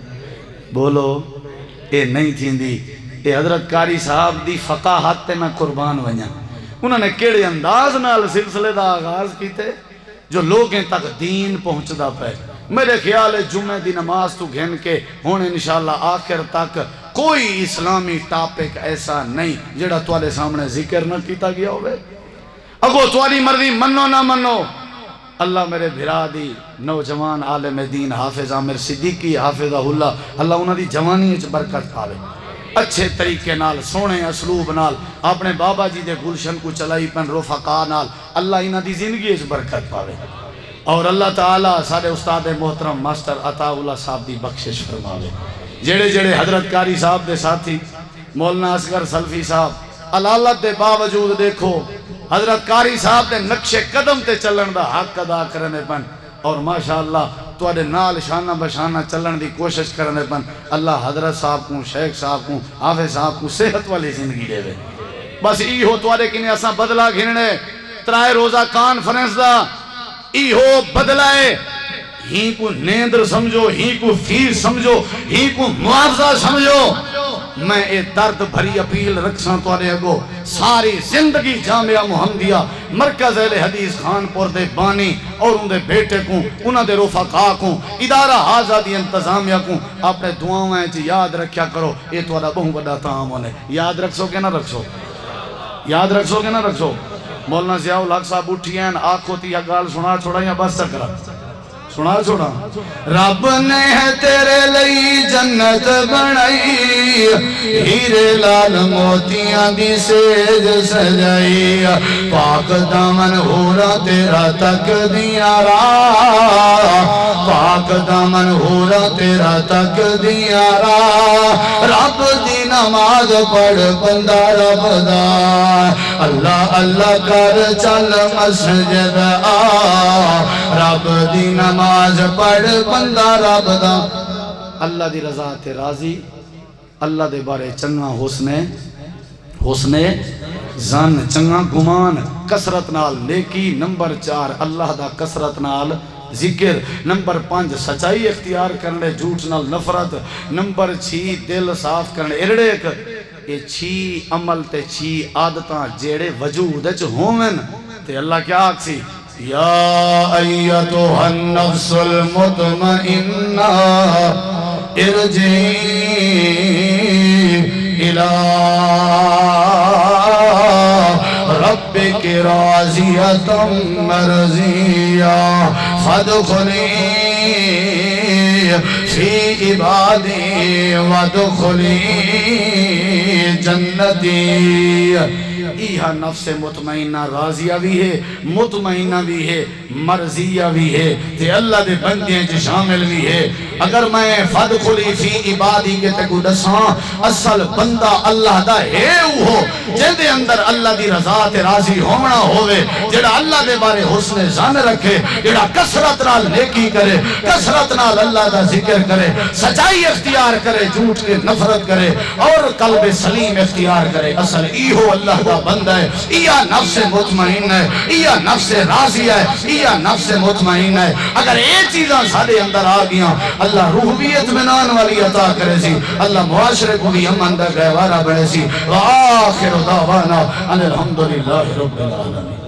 بولو اے نہیں تھین دی. اے حضرت قاری صاحب دی فقاہت تے میں قربان ونیا. انہوں نے کیڑے انداز نال سلسلے دا آغاز کیتے جو لوگیں تک دین پہنچ دا پہ. میرے خیال ہے جمعہ دی نماز تو گھن کے ہون انشاءاللہ آخر تک کوئی اسلامی ٹاپک ایسا نہیں جڑا توالے سامنے ذکر نہ کیتا گیا ہوئے. اگو توالی مرضی منو نہ منو. اللہ میرے بھرا دی نوجوان عالم دین حافظ عامر صدیقی حافظہ اللہ انہاں دی جوانی اچ برکت پاوے. اچھے طریقے نال سونے اسلوب نال اپنے بابا جی دے گلشن کو چلائی پن رفقا نال اللہ انہاں دی زندگی اچ برکت پاوے. اور اللہ تعالیٰ سارے استاد محترم ماسٹر عطا اللہ صاحب دی بخشش فرماوے. جڑے حضرت قاری صاحب دے ساتھی مولانا اصغر سلفی صاحب علالت دے باوجود دیکھو حضرت قاری صاحب دے نقش قدم تے چلن دا حق ادا کرنے پن. اور ماشاءاللہ توڑے نال شانہ بشانہ چلن دی کوشش کرنے پن. اللہ حضرت صاحب کو شیخ صاحب کو حافظ صاحب کو صحت والی زندگی دے. بس ای ہو توڑے کنی اساں بدلہ گھننے 3 روزہ کانفرنس دا ای ہو بدلائے. ہی کو نیندر سمجھو, ہی کو فیس سمجھو, ہی کو معاوضہ سمجھو. میں اے درد بھری اپیل رکھساں توارے اگو ساری زندگی جامعہ محمدیہ مرکز اہل حدیث خانپور دے بانی اور ان دے بیٹے کو انہاں دے رفقا کو ادارہ حاضہ دی انتظامیہ کو اپنے دعاویں چی یاد رکھیا کرو. اے توارا بہن بڑا تاہم ہونے. یاد رکھسو کہ نہ رکھسو؟ یاد رکھسو کہ نہ رکھسو؟ مولانا ضیاء الحق صاحب اٹھی ہیں آنکھ ہوتی ہے گال سنا چھوڑا یا بس چکرا سنا چھوڑا. رب نے ہے تیرے لئی جنت بنائی ہیرے لال موتیاں دی سیج سجائی پاک دامن ہورا تیرا تک دیا را پاک دامن ہورا تیرا تک دیا را. رب دی نماز پڑھ بندہ رب دا اللہ اللہ کر چل مسجد آ رب دی نماز پڑھ بندہ رب دا. اللہ دی رضا تے راضی اللہ دے بارے چنگا حسن زن چنگا گمان کسرت نال نیکی. نمبر 4 اللہ دا کسرت نال ذکر. نمبر 5 سچائی اختیار کرنے جھوٹ نال نفرت. نمبر 6 دل صاف کرنے ارڑے یہ 6 عمل تے 6 عادتاں جیڑے وجود اچ ہومن تے اللہ کیا آکسی یا ایتها النفس المطمئنہ ارجعی الى ربک راضیۃ مرضیہ فادخلی فی عبادی وادخلی جنتی. ایہا نفس مطمئنہ راضیہ بھی ہے مطمئنہ بھی ہے مرضیہ بھی ہے تے اللہ دے بندیاں چ شامل بھی ہے. اگر میں فادخلی فی عبادی کے تکو دساں اصل بندہ اللہ دا ہے وہ جن دے اندر اللہ دی رضا تے راضی ہونا ہوئے جڑا اللہ دے بارے حسن زن رکھے جڑا کسرت نال نیکی کرے کسرت نال اللہ دا ذکر کرے سچائی اختیار کرے جھوٹ کے نفرت کرے اور قلب سلیم اختیار کرے. اصل ایہو اللہ دا بندہ ہے. ایہا نفس مطمئن ہے, ایہا نفس راضی ہے, ایہا نفس مطمئن ہے. اگر یہ چیزاں سارے اندر آ گیا اللہ روح بھی اطمینان والی عطا کرے سی. اللہ معاشرے کو بھی امن دا گہوارہ بڑھے سی. وآخر دعوانا ان الحمدللہ رب العالمین.